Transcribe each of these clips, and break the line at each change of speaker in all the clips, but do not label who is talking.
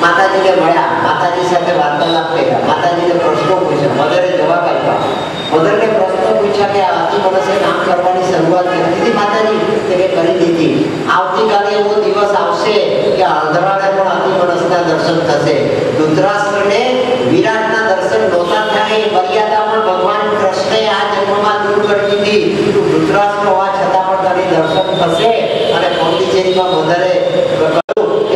માતાજીને મળ્યા, માતાજી સાથે વાર્તાલાપ કર્યા, માતાજીને પ્રશ્નો પૂછ્યા, મધરે જવાબ આપ્યા. મધરને પ્રશ્નો પૂછ્યા કે અતિ મનસે કામ કરવાની શરૂઆત કરી દીધી માતાજી? તેને કરી દીધી. આવતીકાલે એવો દિવસ આવશે કે અંધરાને પણ અતિ મનસના દર્શન થશે. ધૃતરાષ્ટ્રને વિરાટના દર્શન નહોતા થયા, એ મર્યાદા પણ ભગવાન કૃષ્ણએ આ જન્મમાં દૂર કરી દીધી. ધૃતરાષ્ટ્ર હોવા છતાં પણ તને દર્શન થશે. અને પોંડિચેરીમાં મધરે કહ્યું કે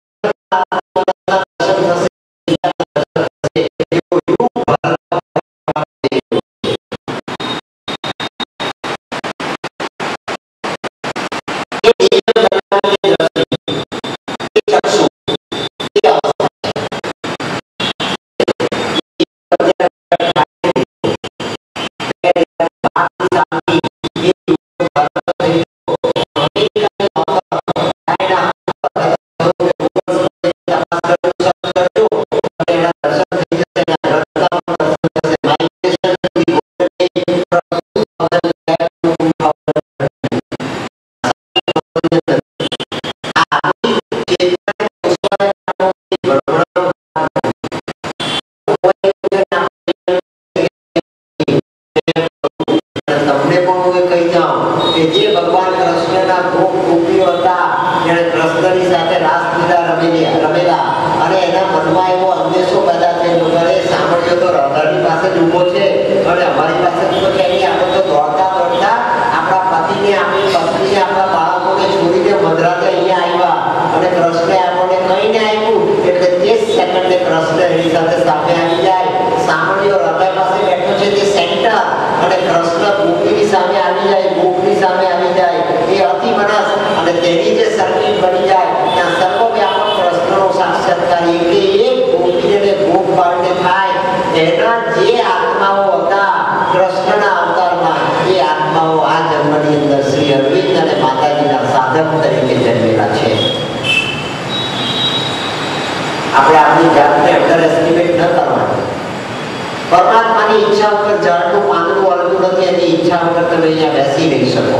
પરમાત્માની ઈચ્છા વગર ઝાડનું પાંદડું હલતું નથી, એની ઈચ્છા વગર તમે અહીંયા બેસી નહીં શકો.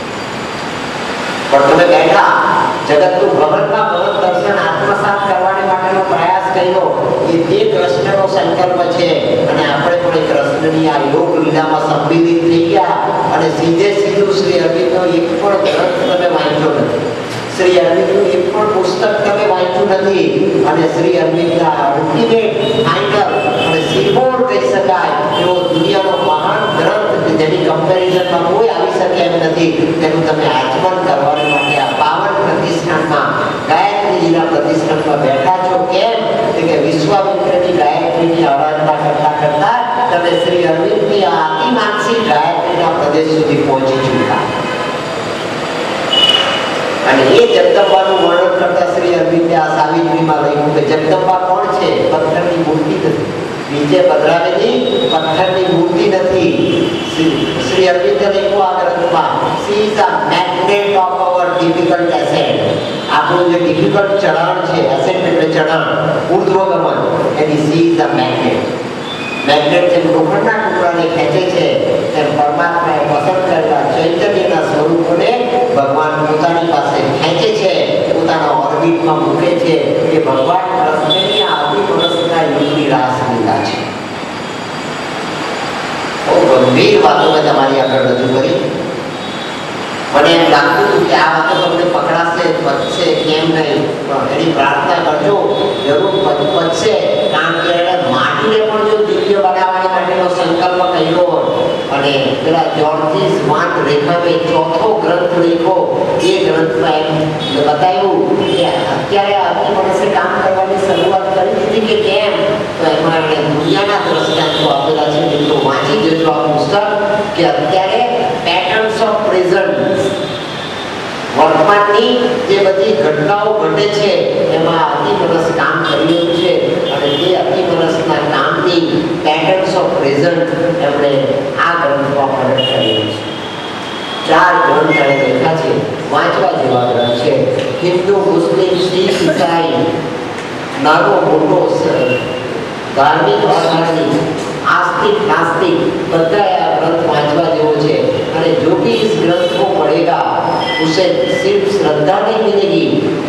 પણ તમે બેઠા જગતનું ભવનમાં ભવન દર્શન આત્મસાત કરવા માટેનો પ્રયાસ કર્યો, એ તે કૃષ્ણનો સંકલ્પ છે. અને આપણે પણ કૃષ્ણની આ યોગ લીલામાં સંમિલિત થઈ ગયા. અને સીધે સીધું શ્રી અરવિંદનો એક પણ ગ્રંથ તમે વાંચ્યો નથી, શ્રી અરવિંદનું એક પણ પુસ્તક તમે વાંચ્યું નથી. અને શ્રી અરવિંદના અલ્ટિમેટ ફાઇનલ અને સિમ્બોલ કહી શકાય એવો દુનિયાનો મહાન ગ્રંથ જેની કમ્પેરિઝનમાં કોઈ આવી શકે એમ નથી, તેનું તમે આચમન કરવા માટે આ પાવન પ્રતિષ્ઠાનમાં ગાયત્રીજીના પ્રતિષ્ઠાનમાં બેઠા છો. કેમ કે વિશ્વામિત્રની ગાયત્રીની આરાધના કરતા કરતા તમે શ્રી અરવિંદની આ અતિમાનસી ગાયત્રીના પ્રદેશ સુધી પહોંચી ચૂક્યા. અને એ જગદંબાનું વર્ણન કરતા શ્રી અરવિંદે આ સાવિત્રીમાં લખ્યું કે જગદંબા કોણ છે? પથ્થરની મૂર્તિ નથી, નીચે પધરાવેલી પથ્થરની મૂર્તિ નથી. શ્રી અરવિંદે લખ્યું આ ગ્રંથમાં, she is a magnet of our difficult ascent. આપણું જે ડિફિકલ્ટ ચઢાણ છે, એસેન્ટ એટલે ચઢાણ, ઉર્ધ્વગમન, એની she is a magnet. Magnet જેમ લોખંડના ટુકડાને ખેંચે છે, તેમ પરમાત્માએ પસંદ કરેલા ચૈતન્યના સ્વરૂપોને ભગવાન પોતાની પાસે ખેંચે છે, પોતાના ઓર્બિટમાં મૂકે છે. એ ભગવાન કૃષ્ણની આદિ પુરુષના યુગની રાસલીલા છે. બહુ ગંભીર વાતો મેં તમારી આગળ રજૂ કરી. મને એમ લાગતું હતું કે આ વાતો તમને પકડાશે, પચશે કેમ નહીં, એની પ્રાર્થના કરજો, જરૂર પચશે. કારણ કે એને માટીને પણ જો દિવ્ય બનાવવા માટેનો સંકલ્પ કર્યો. અને પેલા જ્યોર્જીસ વાન્ટ રેખામે ચોથો ગ્રંથ લખ્યો, એ ગ્રંથમાં એમ બતાવ્યું કે અત્યારે અતિ મનસે કામ કરવાની શરૂઆત કરી દીધી કે કેમ. તો એમાં એમણે દુનિયાના દ્રષ્ટાંતો આપેલા છે. મિત્રો વાંચી જજો આ પુસ્તક, કે અત્યારે પેટર્ન્સ ઓફ પ્રેઝન્ટ, વર્તમાનની જે બધી ઘટનાઓ ઘટે છે એમાં અતિમનસ કામ કરી રહ્યું છે. અને તે અતિમનસના કામની પેટર્ન્સ ઓફ પ્રેઝન્ટ એમણે આ ગ્રંથમાં પ્રગટ કરેલું છે. 4 ગ્રંથ એણે લખ્યા છે, વાંચવા જેવા ગ્રંથ છે. હિન્દુ, મુસ્લિમ, શીખ, ઈસાઈ, નાનો મોટો ધાર્મિક અધાર્મિક, आस्तिक नास्तिक બધા આ ગ્રંથ વાંચવા જેવો છે. અને જો भी इस ग्रंथ को पढ़ेगा उसे सिर्फ श्रद्धा नहीं मिलेगी,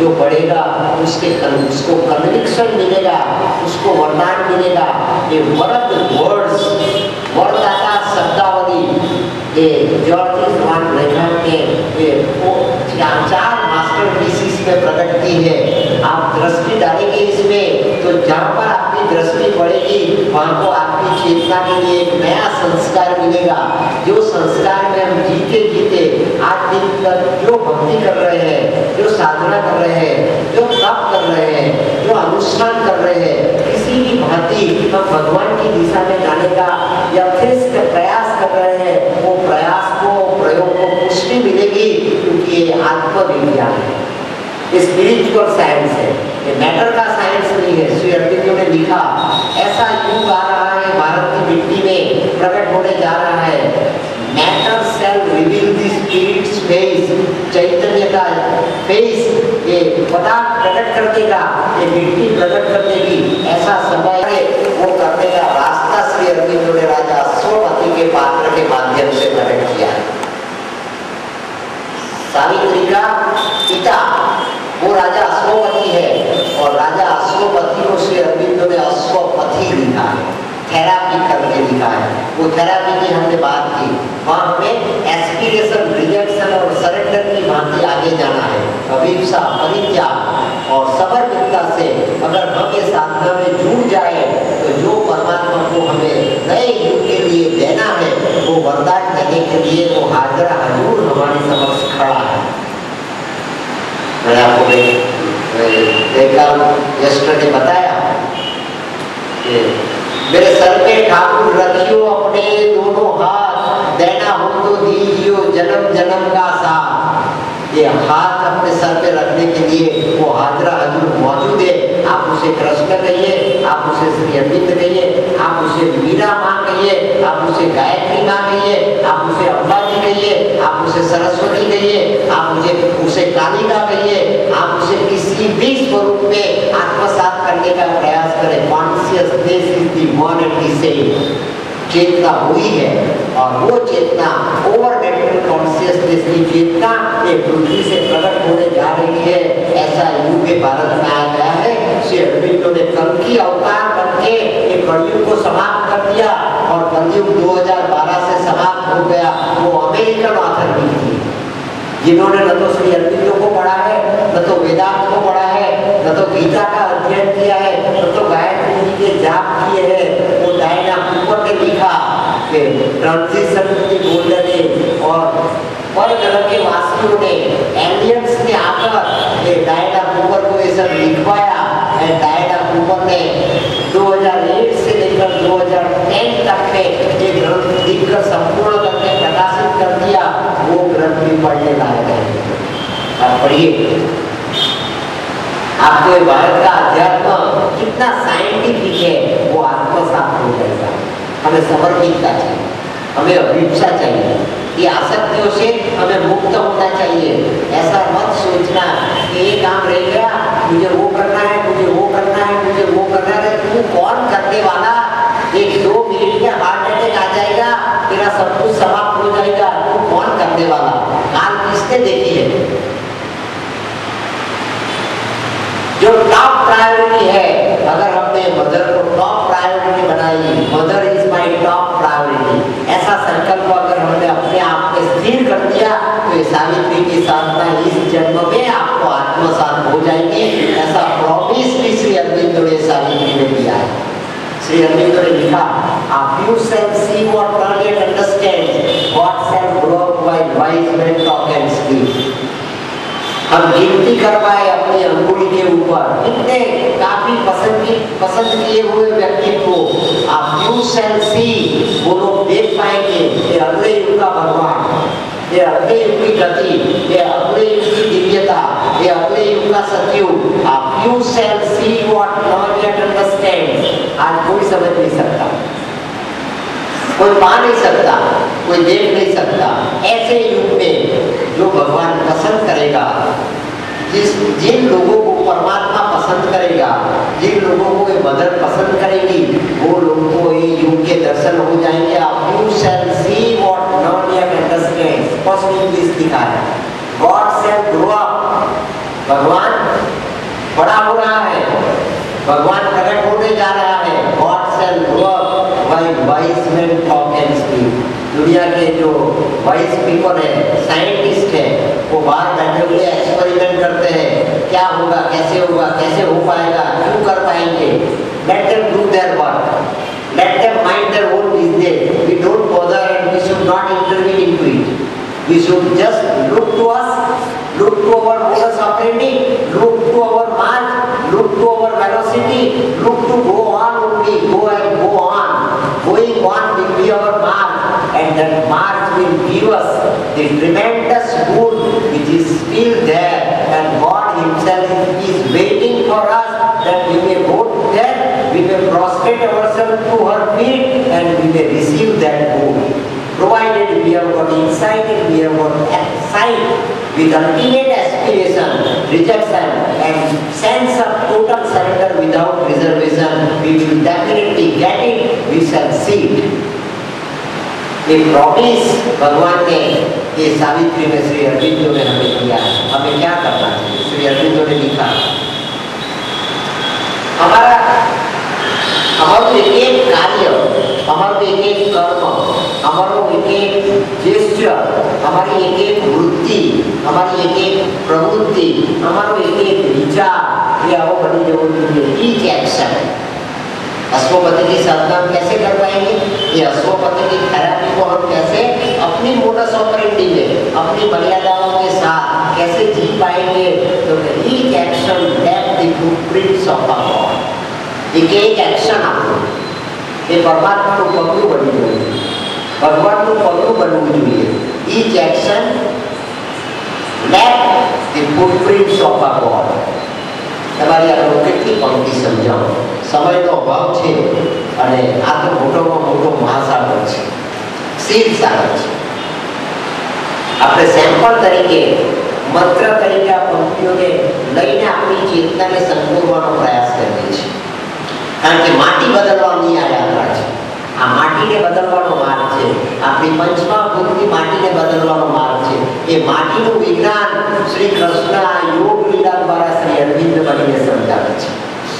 जो बढ़ेगा उसको कन्विक्शन मिलेगा, उसको वरदान मिलेगा। ये वरद वर्ड्स, वरदाता शब्दावली, ये जॉर्ज वान रेनहार्ड ने ये 4 मास्टरपीसेस में प्रकट की है। आप दृष्टि डालेंगे इसमें तो जहाँ पर आपकी दृष्टि पड़ेगी वहाँ को आपकी चेतना के लिए एक नया संस्कार मिलेगा। जो संस्कार में हम जीते जीते आज दिन तक जो भक्ति कर रहे हैं, जो साधना कर रहे हैं, जो तप कर रहे हैं, जो अनुष्ठान कर रहे हैं, किसी भी भांति हम भगवान की दिशा में जाने का या फिर प्रयास कर रहे हैं, वो प्रयास को, प्रयोग को पुष्टि मिलेगी, क्योंकि ये आत्मविज्ञान है, स्पिरिचुअल साइंस है, ये मैटर का साइंस नहीं है। श्री अरविंद ने लिखा ऐसा युग आ रहा है, भारत की मिट्टी में प्रकट होने जा रहा है। Matter shall reveal the spirit's face, चैतन्य का फेस, ये पदार्थ प्रकट कर देगा, ये मिट्टी प्रकट कर देगी। ऐसा समय वो करने का रास्ता श्री अरविंद ने राजा अश्वपति के पात्र के माध्यम से प्रकट किया है। सावित्री का पिता वो राजा अश्वपति है और राजा अश्वपति को श्री अरविंद ने अश्वपति लिखा है, थेरापी करके लिखा है। वो थेरापी की हमने बात की, वहाँ हमें एस्पिरेशन, रिजेक्शन और सरेंडर की भांति आगे जाना है। अभिप्सा, परित्याग और समर्पितता से अगर हम ये साधना में जुड़ जाए तो जो परमात्मा को हमें नए युग के लिए देना है वो वरदान देने के लिए वो हाजरा हजूर हमारे समक्ष खड़ा है। मैंने आपको यस्टरडे बताया कि मेरे सर पे ठाकुर रखियो अपने दोनों हाथ, देना हो तो दीजियो जन्म जन्म का साथ। ये हाथ अपने सर पे रखने के लिए वो हाजरा हजूर मौजूद है। आप उसे कृष्ण कहिए, आप उसे श्री अरविंद कहिए, आप उसे मीरा माँ कहिए, आप उसे गायत्री माँ कहिए, आप उसे अम्बा जी कहिए, आप उसे सरस्वती कहिए, आप उसे कालिका कहिए, आप उसे किसी भी स्वरूप में आत्मसात करने का प्रयास करें। Consciousness is the one and the same. चेतना हुई है और वो चेतना ओवर मेंटल कॉन्शियसनेस की चेतना ये पृथ्वी से प्रकट होने जा रही है। ऐसा युग भारत में आ गया है। श्री अरविंद ने कल्कि अवतार करके एक कलयुग को समाप्त कर दिया और कलयुग 2012 से समाप्त हो गया। वो अमेरिकन ऑथर भी थी जिन्होंने न तो श्री अरविंद को पढ़ा है, न तो वेदांत को पढ़ा है, न तो गीता का अध्ययन किया है, न तो गायत्री जी के जाप किए हैं। वो डायना कूपर ने लिखा कि ट्रांजिशन की गोल्डन एज और पर ग्रह के वासियों ने, एलियंस ने आकर ये डायना कूपर को ये सब लिखवाया। डायना कूपर ने 2008 से लेकर 2010 तक में ये ग्रंथ लिखकर संपूर्ण करके प्रकाशित कर दिया। वो ग्रंथ भी पढ़ने लायक है, आप पढ़िए। आपको भारत का अध्यात्म कितना साइंटिफिक है वो आत्मसात हो जाएगा। हमें समर्पितता चाहिए, हमें अभिप्सा चाहिए, ये आसक्तियों से हमें मुक्त होना चाहिए। ऐसा मत सोचना कि ये काम रह गया, मुझे वो करना है, मुझे वो करना है, मुझे वो करना है। तू कौन करने वाला? एक 2 मिनट में हार्ट अटैक आ जाएगा, तेरा सब कुछ समाप्त हो जाएगा। तू कौन करने वाला? काल किसने देखी है? जो टॉप प्रायोरिटी है, अगर हमने मदर को टॉप प्रायोरिटी बनाई, mother is my top priority, ऐसा संकल्प अगर हमने अपने आप में स्थिर कर दिया तो ये सावित्री की साधना इस जन्म में आपको आत्मसात हो जाएगी। ऐसा प्रॉमिस भी श्री अरविंद ने सावित्री ने दिया है। श्री अरविंद ने लिखा, "A few shall see what none yet understands, what shall grow up while wise men talk and sleep." हम गिनती करवाए अपनी अंगुली के ऊपर इतने काफी पसंद किए हुए व्यक्ति को। आप few shall see, वो लोग देख पाएंगे ये अगले युग का भगवान, ये अगले युग की गति, ये अगले युग की दिव्यता, ये अगले युग का सतयुग। आप few shall see what none yet understands। आज कोई समझ नहीं सकता, कोई पा नहीं सकता, कोई देख नहीं सकता। ऐसे युग में जो भगवान पसंद करेगा, जिन लोगों को परमात्मा पसंद करेगा, जिन लोगों को ये मदर पसंद करेगी, वो लोगों को ये युग के दर्शन हो जाएंगे। आप you shall see what none yet understands। First English लिखा है, God shall grow up। भगवान भगवान प्रकट होने जा रहा है। God shall grow up while wise men talk and speak. दुनिया के जो वाइज पीपल है, साइंटिस्ट है, वो बाहर बैठे हुए एक्सपेरिमेंट करते हैं, क्या होगा, कैसे होगा, कैसे हो पाएगा, क्यों कर पाएंगे। Let them do their work, let them mind their own business. We don't bother and we should not intervene into it. We should just look to us, look to our modus operandi, look to our march, look to our velocity, look to go on only, go and go on. Going on will be our march, and that march will give us the tremendous good which is still there, and God Himself is waiting for us that we may go there. We may prostrate ourselves to her feet and we may receive that good. Provided we have got insight and we have got sight with ultimate aspiration, rejection and sense of total surrender without reservation, we will definitely get it, we shall see it. ये promise भगवान ने ये सावित्री में श्री अरविंदो ने हमें दिया। हमें क्या करना चाहिए? श्री अरविंदो ने लिखा, हमारो एक कार्य, हमारो एक कर्म, हमारो एक जेस्चर, हमारी एक वृत्ति, हमारी एक प्रवृत्ति, हमारो एक विचार, ये आओ बनी जरूरी है। ईच एक्शन, अश्वपति की साधना हम कैसे कर पाएंगे? ये अश्वपति की थेरेपी को हम कैसे अपनी मोडस ऑपरेंडी में, अपनी मर्यादाओं के साथ कैसे जी पाएंगे? तो each action left the footprints of a God. एक एक्शन आपको એ પરમાત્માનું પગલું બનવું જોઈએ, ભગવાનનું પગલું બનવું જોઈએ. Each action left the footprints of a God. તમારી આ કેટલી પંક્તિ સમજાવો. સમયનો અભાવ છે અને આ તો મોટોમાં મોટો મહાસાગર છે, શિવ સાગર છે. આપણે સેમ્પલ તરીકે, મંત્ર તરીકે આ પંક્તિઓને લઈને આપણી ચેતનાને સંકોરવાનો પ્રયાસ કરીએ છીએ. કારણ કે માટી બદલવાની આ યાત્રા છે. આ માટીને બદલવાનો માર્ગ છે. આપણી પંચમહાભૂતની માટીને બદલવાનો માર્ગ છે. એ માટીનું વિજ્ઞાન શ્રી કૃષ્ણ આ યોગ લીલા દ્વારા શ્રી અરવિંદ બનીને સમજાવે છે.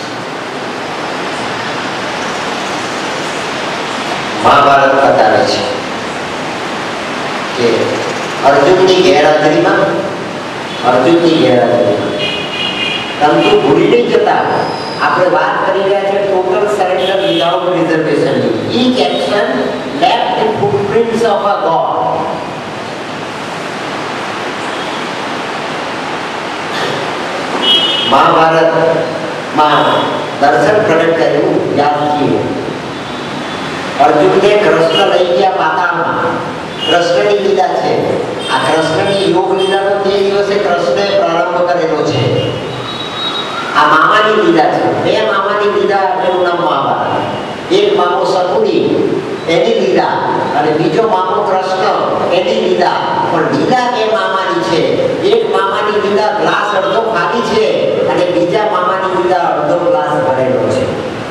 મહાભારત બતાવે છે કે અર્જુનની ગેરહાજરીમાં તંતુ ભૂલી નહીં જતા. આપણે વાત કરી રહ્યા છે total surrender without reservation. Each action left the footprints of a God. મહાભારતમાં દર્શન પ્રગટ કર્યું વ્યાસજીએ. અર્જુનને કૃષ્ણ લઈ ગયા પાતાળમાં. કૃષ્ણની લીલા છે. આ કૃષ્ણની યોગ લીલાનો તે દિવસે કૃષ્ણએ પ્રારંભ કરેલો છે. આ મામાની લીલા છે. બે મામાની લીલા એનું નામ મહાભારત. એક મામો શકુની એની લીલા અને બીજો મામો કૃષ્ણ એની લીલા. પણ લીલા બે મામાની છે. એક મામાની લીલા ગ્લાસ અડધો ખાલી છે અને બીજા મામાની લીલા અડધો ગ્લાસ ભરેલો છે.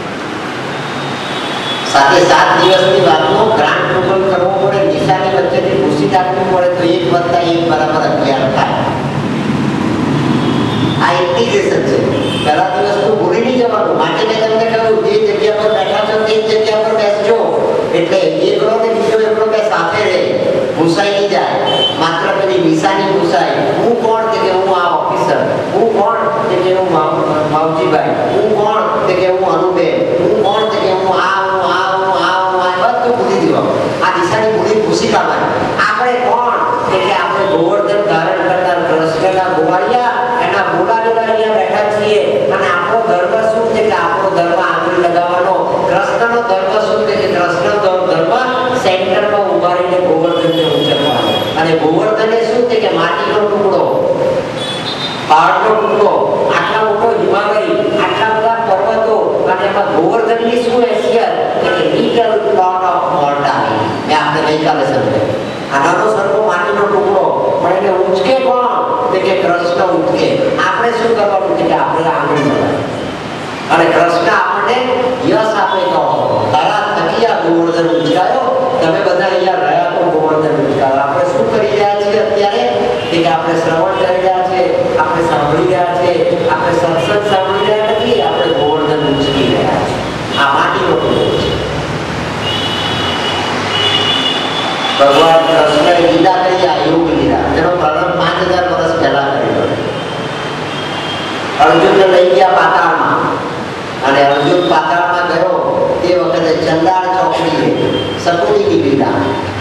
સાથે 7 દિવસની વાતનો ગ્રાન્ડ ટોટલ કરવો પડે. નિશાની વચ્ચેથી ભૂસી નાખવું પડે તો 1 + 1 બરાબર 11 થાય. આ ઇન્ટિગ્રેશન છે. પહેલા દિવસ તો ભૂલી નહીં જવાનું. માટે મેં તમને કહ્યું જે જગ્યા પર બેઠા છો તે જગ્યા પર બેસજો. એટલે એકલો ને બીજો એકલો બે સાથે રહે, ભૂસાઈ નહીં જાય. માત્ર પેલી નિશાની ભૂસાય. હું કોણ? કે હું આ ઓફિસર. હું કોણ? કે હું માવજીભાઈ. હું કોણ? કે હું અનુબેન. હું કોણ? કે હું આ બધું ભૂલી દેવાનું. આ નિશાની ભૂલી ભૂસી કાઢવાની. આપણે કોણ? કે આપણે ગોવર્ધન ધારણ કરતા કૃષ્ણના ગોવાળિયા, એના બોલાવેલા અહીંયા બેઠા છીએ. અને આપણો ધર્મ શું છે? કે આપણો ધર્મ આંગળી લગાવવાનો. કૃષ્ણનો ધર્મ શું છે? કે કૃષ્ણનો ધર્મ સેન્ટરમાં ઉભા રહીને ગોવર્ધનને ઉચકવાનો. અને ગોવર્ધને શું છે? કે માટીનો ટુકડો, પહાડનો ટુકડો, આટલા મોટો હિમાલય, આટલા બધા પર્વતો, અને એમાં ગોવર્ધનની શું હેસિયત? કે લિટલ પ્લોટ ઓફ મોર્ટાલિટી. મેં આપણે ગઈકાલે સમજાવ્યું. આ નાનો સરખો માટીનો ટુકડો પણ એને ઉચકે કોણ? કે કૃષ્ણ ઉચકે. આપણે શું કરવાનું? કે આપણે આંગળી લગાવવાની. અને કૃષ્ણ આપણને યશ આપે તો તારા થકી આ ગોવર્ધન ઉચકાયો. તમે બધા અહીંયા રહ્યા તો ગોવર્ધન ઉચકાયો. આપણે શું કરી રહ્યા છીએ અત્યારે? કે આપણે શ્રવણ કરી રહ્યા છીએ, આપણે સાંભળી રહ્યા છીએ, આપણે સત્સંગ સાંભળી રહ્યા નથી, આપણે ગોવર્ધન ગયા પાતાળમાં અને અર્જુન પાતાળમાં ગયો તે વખતે ચંડાળ ચોકડીએ સકુનીની લીલા,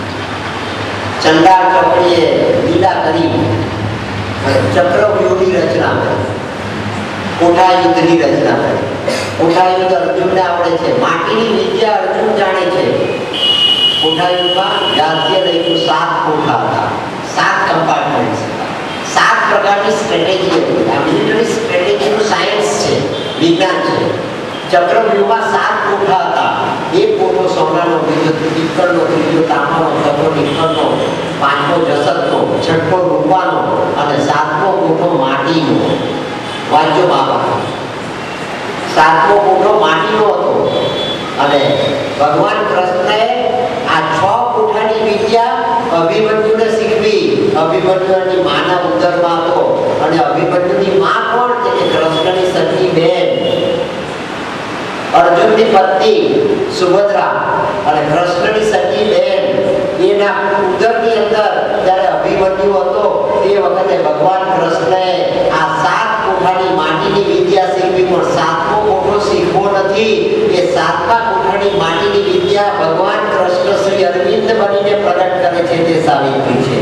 ચંડાળ ચોકડીએ લીલા કરી ચક્રવ્યૂહની રચના કરી, કોઠા યુદ્ધની રચના કરી. કોઠા યુદ્ધ અર્જુનને આવડે છે, માટીની વિદ્યા અર્જુન જાણે છે. કોઠા યુદ્ધમાં યાદ્ય લઈને 7 કોઠા હતા, 7 કમ્પાર્ટમેન્ટ્સ હતા, 7 પ્રકારની સ્ટ્રેટેજી હતી. આ મિલિટરી સ્ટ્રેટેજીનું સાયન્સ છે, વિજ્ઞાન છે. ચક્રવ્યૂહમાં 7 કોઠા હતા. એક કોઠો સોનાનો, બીજો પિત્તળનો, ત્રીજો તાંબાનો, ચોથો નિકલનો, પાંચમો જસતનો, છઠ્ઠો રૂપાનો અને 7મો કોઠો માટીનો. વાંચો બાબા, 7મો કોઠો માટીનો હતો. અને ભગવાન કૃષ્ણએ આ 6 કોઠાની વિદ્યા અભિમન્યુને શીખવી. અભિમન્યુની માના ઉદરમાં હતો અને અભિમન્યુની માં કોણ છે? કે કૃષ્ણની સખી બેન, અર્જુનની પત્ની સુભદ્રા અને કૃષ્ણની સખી બેન. એના ઉદરની અંદર જ્યારે અભિમન્યુ હતો તે વખતે ભગવાન કૃષ્ણએ આ 7 કોઠાની માટીની વિદ્યા શીખવી. પણ 7મો કોઠો શીખવો નથી. એ 7મા કોઠાની માટીની વિદ્યા ભગવાન કૃષ્ણ શ્રી અરવિંદ બનીને પ્રગટ કરે છે, તે સાવિત્રી છે.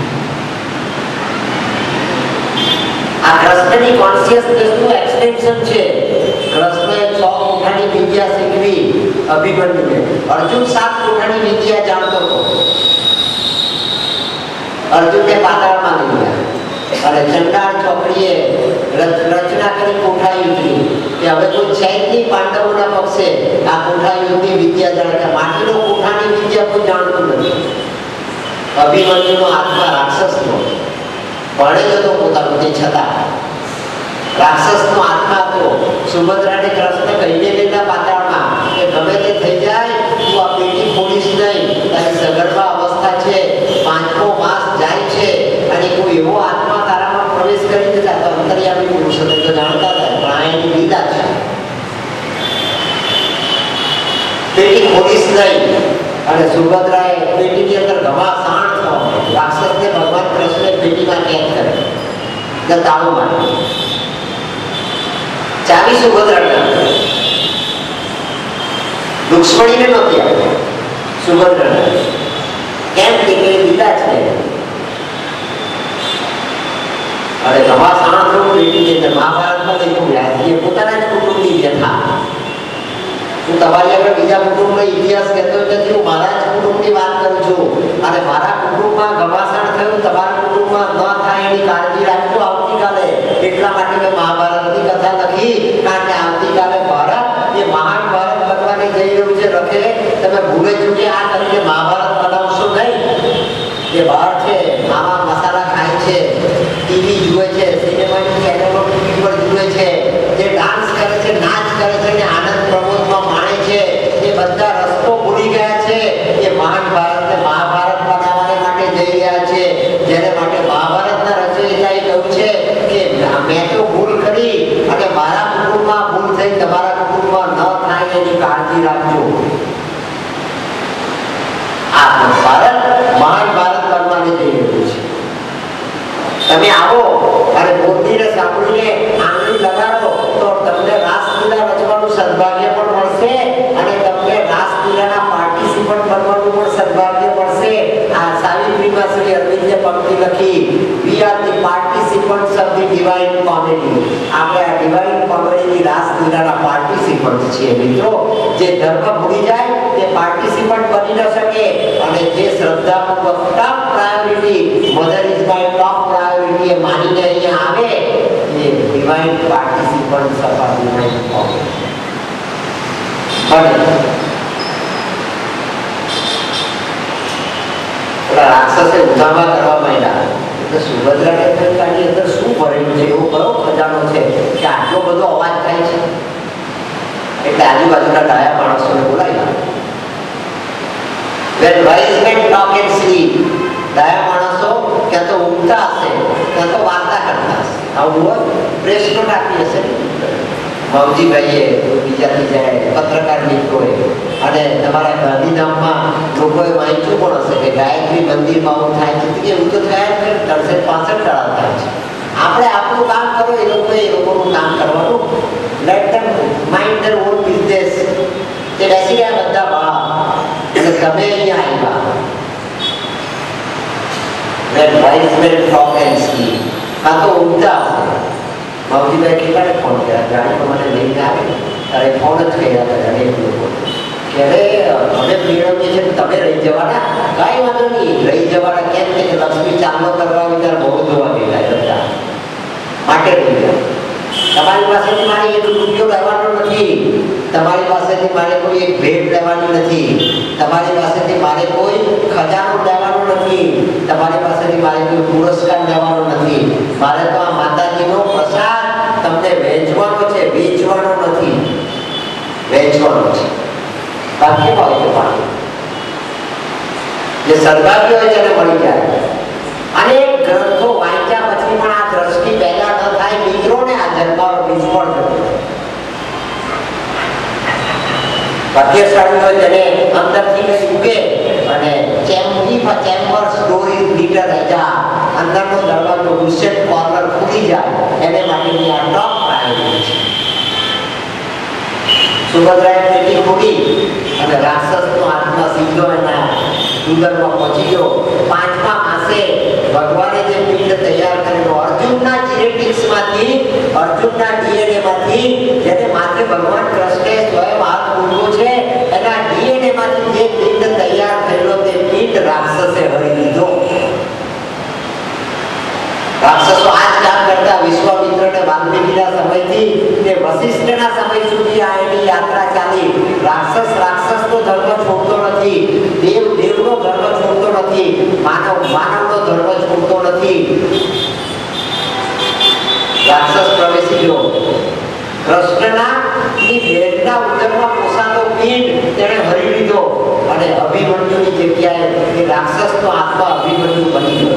આ કૃષ્ણની કોન્શિયસનેસનું એક્સટેન્શન છે. કૃષ્ણએ 6 કોઠાની વિદ્યા શીખવી અભિમન્યુને. અર્જુન 7 કોઠાની વિદ્યા જાણતો હતો. અર્જુનને પાતાળમાં લઈ ગયા અને ચંડાળ ચોકડીએ રચના કરી કોઠા યુદ્ધની. કે હવે કોઈ છે જ નહીં પાંડવોના પક્ષે આ કોઠા યુદ્ધની વિદ્યા જાણતા. માટીનો કોઠાની વિદ્યા કોઈ જાણતું નથી. અભિમન્યુનો આત્મા રાક્ષસનો ભણેલો હતો પોતાનો, તે છતાં રાક્ષસનો આત્મા હતો. સુભદ્રાને કૃષ્ણ કહીને લેતા પાતાળમાં કે ગમે તે થઈ જાય તું આ પેટી ખોલીશ નહીં, તારી સગર્ભા અવસ્થા છે, 5મો માસ જાય છે અને કોઈ એવો આત્મા તારામાં પ્રવેશ કરી દેતા તો અંતર્યામી પુરુષ હતો. તો જાણતા હતા પણ આ એની લીલા છે, પેટી ખોલીશ નહીં. અને સુભદ્રાએ પેટીની અંદર ઘમાસાણ થવા, રાક્ષસને ભગવાન કૃષ્ણે પેટીમાં કેદ કરે, તાળું મારે. ચાવી સુભદ્રાને, રુક્ષ્મણીને નહોતી આપી, સુભદ્રાને. કેમ કે લીલા છે. અને ઘમાસાણ થયું પેટીની અંદર. મહાભારતમાં લખ્યું વ્યાસજીએ પોતાના જ કુટુંબની વ્યથા. હું તમારી આગળ બીજા કુટુંબનો ઇતિહાસ કહેતો નથી, હું મારા જ કુટુંબની વાત કરું છું. અને મારા કુટુંબમાં ઘમાસાણ થયું, તમારા કુટુંબમાં ન થાય એની કાળજી રાખજો આવતીકાલે. એટલા માટે મેં મહાભારતની કથા લખી, કારણ કે આવતીકાલે ભારત એ મહાન ભારત બનવાની જઈ રહ્યું છે. રખે તમે ભૂલે ચૂકે આ કરીને મહાભારત બનાવશો નહીં. એ બહાર છે, આવા મસાલા ખાય છે, ટીવી જુએ છે, સિનેમાની ચેનલો ટીવી પર જુએ છે, જે ડાન્સ કરે છે, નાચ કરે છે અને આનંદ પ્રમોદમાં માણે છે, એ બધા રસ્તો ભૂલી ગયા છે. એ મહાન ભારતને મહાભારત બનાવવા માટે જઈ રહ્યા છે. જેને માટે મહાભારતના રચયિતાએ કહ્યું છે કે મેં તો ભૂલ કરી અને મારા કુટુંબમાં ભૂલ થઈ, તમારા કુટુંબમાં ન થાય એની કાળજી રાખજો. આ ભારત મહાન ભારત બનવાની જઈ રહ્યું છે. તમે આવો અને મોદીને સાંભળીને આંગળી લગાડો તો તમને રાસલીલા રચવાનું સદભાગ્ય પણ મળશે અને તમને રાસલીલાના પાર્ટિસિપન્ટ બનવાનું પણ સદભાગ્ય મળશે. આ સાવિત્રીમાં શ્રી અરવિંદે પંક્તિ લખી, we are the participants of the divine comedy. આપણે આ ડિવાઇન કોમેડીની રાસલીલાના પાર્ટિસિપન્ટ છીએ મિત્રો. જે ધર્મ ભૂલી જાય તે પાર્ટિસિપન્ટ બની ન શકે. અને જે શ્રદ્ધાપૂર્વક top priority, mother is my top priority એ માનીને અહીંયા આવે એ divine participant of divine comedy. રાક્ષસે ઉધામા કરવા માંડ્યા એટલે સુભદ્રાને આની અંદર શું ભરેલું છે, એવો કયો ખજાનો છે કે આટલો બધો અવાજ થાય છે. એટલે આજુબાજુના ડાયા માણસોને બોલાવ્યા. When wise men talk and sleep, ડાયા માણસો ક્યાં તો ઊંઘતા હશે, ક્યાં તો વાર્તા કરતા હશે. આવું પ્રેસ નોટ આપી હશે મવજીભાઈએ, બીજાથી જાય પત્રકાર મિત્રોએ. અને તમારા ગાંધીધામમાં લોકોએ વાંચ્યું પણ હશે કે ગાયત્રી મંદિરમાં આવું થાય છે. એવું તો થયા જ 365 દાડા થાય છે. આપણે આપણું કામ કરો, એ લોકોનું કામ કરવાનું તમે અહીંયા આવ્યા when wise men talk and sleep. આ તો ઊંઘતા હશે. બાબુજીભાઈ કેટલાને ફોન કર્યા, ગાડીમાં મને લઈને આવે ત્યારે ફોન જ કર્યા હતા અનેક લોકો કે હવે અમે મેળવીએ છીએ તમે રહી જવાના. કાંઈ વાંધો નહીં, રહી જવાના. કેમ કે લક્ષ્મી ચાંદલો કરવા આવી ત્યારે બહુ જોવા ગયેલા બધા માટે રહી ગયા. તમારી પાસેથી મારે એક રૂપિયો લેવાનો નથી, તમારી પાસેથી મારે કોઈ એક ભેટ લેવાની નથી, તમારી પાસેથી મારે કોઈ ખજાનો લેવાનો નથી, તમારી પાસેથી મારે કોઈ પુરસ્કાર લેવાનો નથી. મારે તો આ માતાજીનો પ્રસાદ તમને વહેંચવાનો છે, વેચવાનો નથી, વહેંચવાનો છે. બાકી હોય તો પાણી જે સદભાગ્ય હોય તેને મળી જાય. અને ગ્રંથો વાંચ્યા પછી પણ આ દ્રષ્ટિ પેદા ન થાય મિત્રોને આ જન્મારો નિષ્ફળ થતો. ભાગ્યશાળી હોય તેને અંદરથી કઈ ઉગે અને ચેમ્બર સ્ટોરી લીટર રાજા અંદરનો દરવાજો ગુસ્સેટ કોર્નર ખુલી જાય એને માટેની આ ટોપ પ્રાયોરિટી છે. સુભદ્રાએ પેટી ખોલી અને રાક્ષસનો આત્મા સીધો એના ઉદરમાં પહોંચી ગયો. 5મા માસે ભગવાને જે પિંડ તૈયાર કરેલો અર્જુનના જીનેટિક્સમાંથી, અર્જુનના ડીએનએમાંથી, જેને માત્ર ભગવાન કૃષ્ણે સ્વયં હાથ મૂક્યો છે, એના ડીએનએમાંથી જે પિંડ તૈયાર થયેલો તે પિંડ રાક્ષસે હરી લીધો. રાક્ષસો આ જ કામ કરતા વિશ્વામિત્રને વાલ્મીકીના સમયથી તે વશિષ્ઠના સમય સુધી આ એની યાત્રા ચાલી. રાક્ષસનો ધર્મ છોડતો નથી, દેવનો ધર્મ છોડતો નથી, માનવનો ધર્મ છોડતો નથી. રાક્ષસ પ્રવેશી ગયો. કૃષ્ણના ભેટના ઉદરમાં પોસાતો પિંડ તેણે હરી લીધો અને અભિમન્યુની જગ્યાએ એ રાક્ષસનો આત્મા અભિમન્યુ બની ગયો.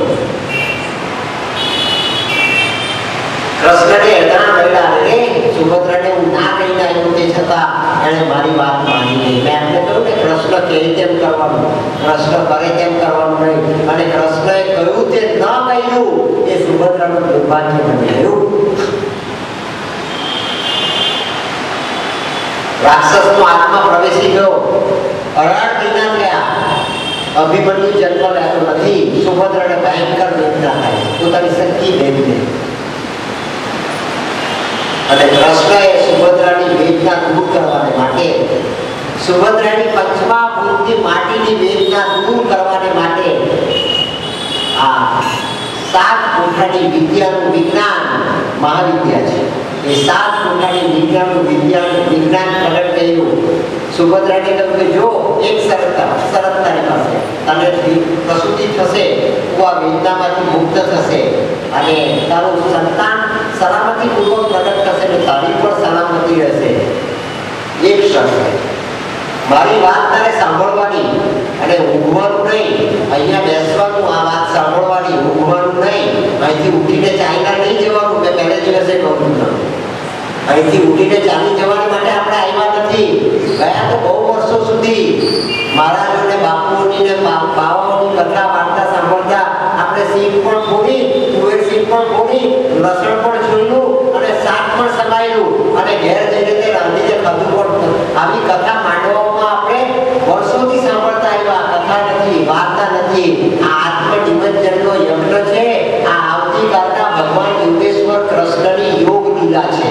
કૃષ્ણને એના મળ્યા રે સુભદ્રાને હું ના કહીને આવ્યો તે છતાં એણે મારી વાત માની નહીં. મેં એમને કહ્યું કે કૃષ્ણ કહે તેમ કરવાનું, કૃષ્ણ કરે તેમ કરવાનું નહીં. અને કૃષ્ણએ કહ્યું તે ન કહ્યું એ સુભદ્રાનું દુર્ભાગ્ય બની ગયું. રાક્ષસનો આત્મા પ્રવેશી ગયો. 18 મહિના થયા, અભિમન્યુ જન્મ લેતો નથી. સુભદ્રાને ભયંકર વેદના થાય, પોતાની શક્તિ ભેગી. અને કૃષ્ણએ સુભદ્રાની વેદના દૂર કરવાને માટે, સુભદ્રાની પંચમા ભૂતની માટીની વેદના દૂર કરવાને માટે આ 7 કોઠાની વિદ્યાનું વિજ્ઞાન મહાવિદ્યા છે. એ 7 કોઠાની વિજ્ઞાનનું વિજ્ઞાન પ્રગટ કર્યું. સુભદ્રાને કહ્યું કે જો એક શરત તારી પાસે, તને પ્રસૂતિ થશે, તું આ વેદનામાંથી મુક્ત થશે અને તારું સંતાન સલામતી પૂર્વક પ્રગટ થશે ને તારી પણ સલામતી રહેશે. એક શરત, મારી વાત તારે સાંભળવાની અને ઊંઘવાનું નહીં. અહીંયા બેસવાનું, આ વાત સાંભળવાની, ઊંઘવાનું નહીં. અહીંથી ઉઠીને ચાઈના નહીં જવાનું. મેં પહેલે દિવસે કહું છું, અહીંથી ઉઠીને ચાલી જવા માટે આપણે આવ્યા નથી. ગયા તો બહુ વર્ષો સુધી મહારાજોને, બાપુઓની ને બાવાઓની કથા વાર્તા સાંભળતા આપણે શીખ પણ ખોલી, તુવેર શીખ પણ ખોલી, લસણ પણ જોયું અને શાક પણ સમાયેલું અને ઘેર જઈને તે રાંધીને ખાધું પણ. આવી કથા માંડવામાં આપણે વર્ષોથી સાંભળતા આવ્યા. કથા નથી, વાર્તા નથી. આ આત્મનિમંજનનો યજ્ઞ છે. આ આવતીકાલના ભગવાન યોગેશ્વર કૃષ્ણની યોગ લીલા છે.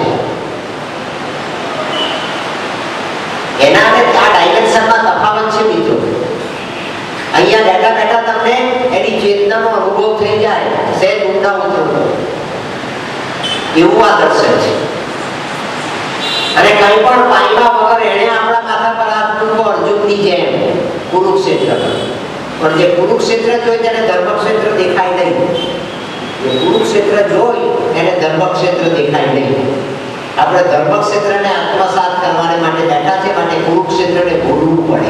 એના અને આ ડાયમેન્શનમાં તફાવત છે મિત્રો. અહીંયા બેઠા બેઠા તમને એની ચેતનાનો અનુભવ થઈ જાય, સહેજ ઊંડા ઉતરો એવું આ દર્શન છે. અને કંઈ પણ પામ્યા વગર એને આપણા માથા પર હાથ મૂકો અર્જુનની જેમ કુરુક્ષેત્ર. પણ જે કુરુક્ષેત્ર જોઈ તેને ધર્મક્ષેત્ર દેખાય નહીં. જે કુરુક્ષેત્ર જોઈ એને ધર્મક્ષેત્ર દેખાય નહીં. આપણે ધર્મક્ષેત્રને આત્મસાત કરવાને માટે બેઠા છે, માટે કુરુક્ષેત્રને ભૂલવું પડે.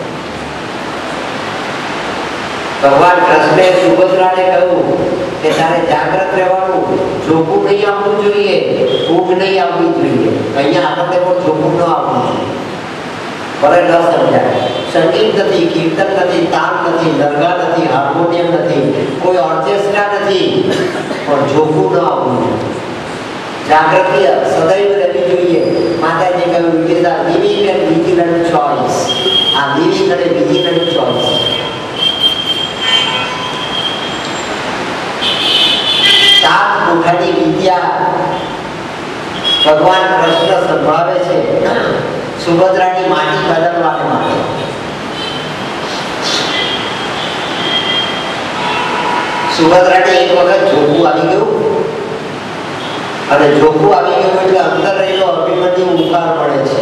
ભગવાન કૃષ્ણે સુભદ્રાને કહ્યું કે તારે જાગ્રત રહેવાનું, જોખું નહીં આવવું જોઈએ, ઊંઘ નહીં આવવી જોઈએ. અહીંયા આપણને પણ જોખું ન આવવું જોઈએ. ભલે ન સમજાય. સંગીત નથી, કીર્તન નથી, તાલ નથી, નરગા નથી, હાર્મોનિયમ નથી, કોઈ ઓર્કેસ્ટ્રા નથી, પણ જોખું ન આવવું જોઈએ. જાગૃતિ સદૈવ રહેવી જોઈએ. માતાજી કહ્યું કે લિવિંગ એન્ડ વિજિલન્ટ ચોઇસ. આ લિવિંગ અને વિજિલન્ટ ચોઇસ સુભદ્રાની માટી બદલવા માટે. સુભદ્રાને એક વખત જોખું આવી ગયું, અને જોખું આવી ગયું એટલે અંદર રહેલો અભિમન્યુ ઉકાર મળે છે.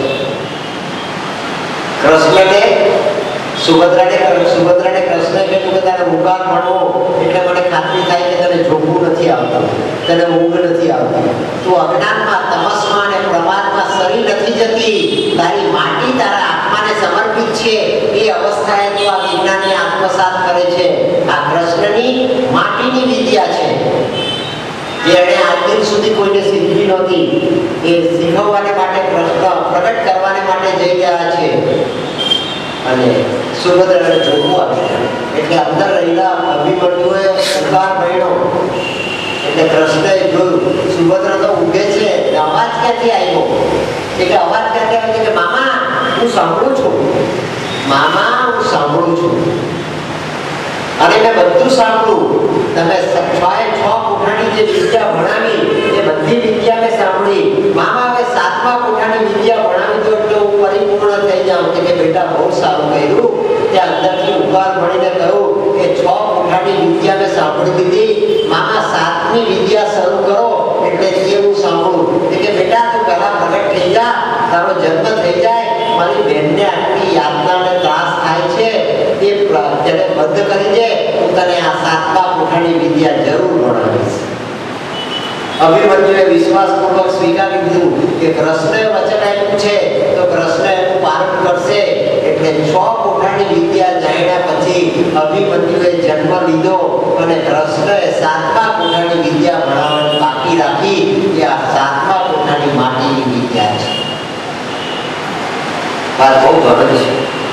કૃષ્ણને સુભદ્રાને કૃષ્ણ કીધું કે તારે ઉકાર મળવો એટલે મને ખાતરી થાય કે તને જોખું નથી આવતું, તને ઊંઘ નથી આવતી, તું અજ્ઞાનમાં તમસમાં અને પ્રમાદમાં સરી નથી જતી, તારી માટી તારા આત્માને સમર્પિત છે. એ અવસ્થાએ તો આ વિજ્ઞાનને આત્મસાત કરે છે. આ કૃષ્ણની માટીની વિદ્યા છે, જેણે આજ દિન સુધી કોઈને શીખવી નહોતી. એ શીખવવાને માટે કૃષ્ણ પ્રગટ કરવાને માટે જઈ રહ્યા છે. અને સુભદ્રાને જોખું આપ્યું એટલે અંદર રહેલા અભિમન્યુએ ઉકાર મળ્યો. એટલે કૃષ્ણએ જોયું સુભદ્રા તો ઊંઘે છે, અવાજ ક્યાંથી આવ્યો? એટલે અવાજ ક્યાંથી આવ્યો કે મામા હું સાંભળું છું, મામા હું સાંભળું છું, અને મેં બધું સાંભળ્યું. તમે 6 કોઠાની જે વિદ્યા ભણાવી એ બધી વિદ્યા મેં સાંભળી. મામા હવે 7મા કોઠાની વિદ્યા ભણાવી દો એટલે હું પરિપૂર્ણ થઈ જાઉં. કે બેટા બહુ સારું કર્યું. ત્યાં અંદરથી ઉકાર મળીને કહ્યું કે 6 કોઠાની વિદ્યા મેં સાંભળી દીધી, મામા 7મી વિદ્યા શરૂ કરો એટલે જે હું સાંભળું. કે બેટા તું પહેલા પ્રગટ થઈ જા, તારો જન્મ થઈ જાય, મારી બહેનને આટલી યાતના અને ત્રાસ થાય છે, એ તેને બંધ કરી દે, હું તને આ 7મા કોઠાની વિદ્યા જરૂર ભણાવીશ. અભિમન્યુએ વિશ્વાસપૂર્વક સ્વીકારી લીધું કે કૃષ્ણએ વચન આપ્યું છે તો કૃષ્ણ એનું પાલન કરશે. એટલે 6 કોઠાની વિદ્યા જાણ્યા પછી અભિમન્યુએ જન્મ લીધો, અને કૃષ્ણએ 7મા કોઠાની વિદ્યા ભણાવવાની બાકી રાખી. કે આ 7મા કોઠાની માટીની વિદ્યા છે. બહુ ગરજ છે.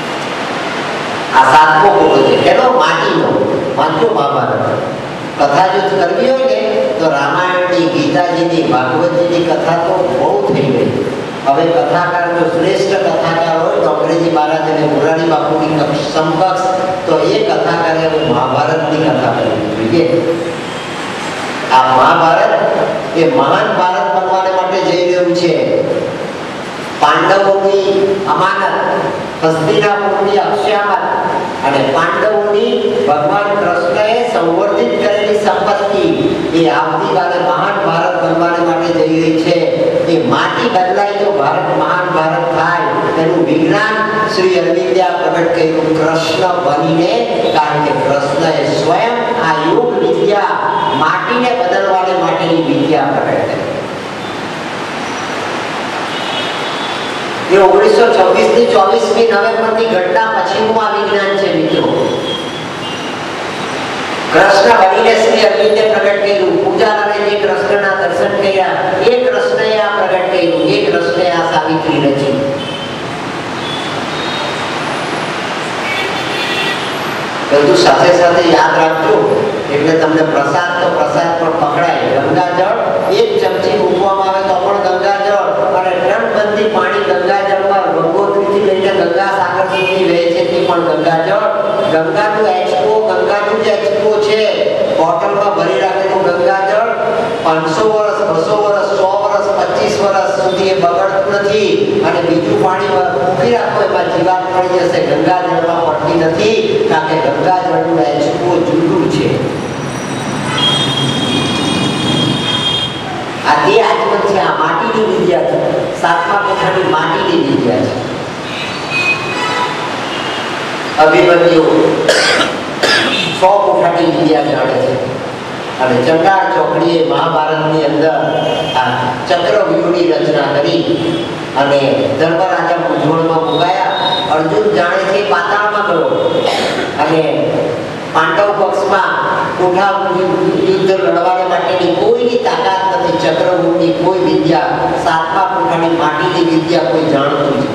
આ 7મો કોઠો છે કેનો? માટીનો. વાંચો મહાભારત. કથા જો કરવી હોય ને તો રામાયણની, ગીતાજીની, ભાગવતજીની કથા તો બહુ થઈ ગઈ. હવે કથાકાર જો શ્રેષ્ઠ કથાકાર હોય તો અંગ્રેજી મહારાજ અને મોરારી બાપુની સમકક્ષ, તો એ કથાકારે મહાભારતની કથા કરવી જોઈએ. આ મહાભારત એ મહાન ભારત બનવાને માટે જઈ રહ્યું છે. પાંડવોની અમાનત, હસ્તિનાપુરની અક્ષામત અને પાંડવોની ભગવાન કૃષ્ણએ સંવર્ધિત કરેલી સંપત્તિ એ આવતીકાલે મહાન ભારત બનવાને માટે જઈ રહી છે. એ માટી બદલાય તો ભારત મહાન ભારત થાય, તેનું વિજ્ઞાન શ્રી અરવિંદે પ્રગટ કર્યું કૃષ્ણ બનીને. કારણ કે કૃષ્ણએ સ્વયં આ યોગ વિદ્યા, માટીને બદલવાને માટેની વિદ્યા પ્રગટ કરી. એ 1926 થી 24મી નવેમ્બરની ઘટના પછીનું આ વિજ્ઞાન છે મિત્રો. કૃષ્ણ બનીને શ્રી અરવિંદે પ્રગટ કર્યું. પૂજારાએ જે કૃષ્ણના દર્શન કર્યા એ કૃષ્ણએ આ પ્રગટ કર્યું, એ કૃષ્ણએ આ સાવિત્રી રચી. બધું સાથે સાથે યાદ રાખજો એટલે તમને પ્રસાદ તો પ્રસાદ પણ પકડાય. ગંગાજળ 1 ચમચી મૂકવામાં આવે તો પણ ગંગાજળ, અને ટનબંધી પાણી ગંગાજળમાં ગંગોત્રીથી લઈને ગંગા સાગર સુધી વહે છે તે પણ ગંગાજળ. ગંગાનું H2O, ગંગાનું જે H2O છે બોટલમાં ભરી રાખેલું ગંગાજળ 500 વર્ષ, 200 વર્ષ, 100 વર્ષ, 25 વર્ષ સુધી એ બગડતું નથી. અને બીજું પાણી મૂકી રાખો એમાં જીવાત પડી જશે, ગંગાજળમાં પડતી નથી. કારણ કે ગંગાજળનું H2O જુદું છે. આ તે આજમન છે. આ માટીની વિદ્યા છે. 7મા કોઠાની માટીની વિદ્યા છે. અભિમન્યુ 6 કોઠાની વિદ્યા જાણે છે. અને ચંડાળ ચોકડીએ મહાભારતની અંદર આ ચક્રવ્યૂહની રચના કરી અને ધર્મરાજા મૂંઝવણમાં મુકાયા. અર્જુન જાણે છે પાતાળમાં ગયો અને પાંડવ પક્ષમાં કોઠા યુદ્ધ લડવાને માટેની કોઈની તાકાત નથી. ચક્રવ્યૂહની કોઈ વિદ્યા, 7મા કોઠાની માટીની વિદ્યા કોઈ જાણતું નથી.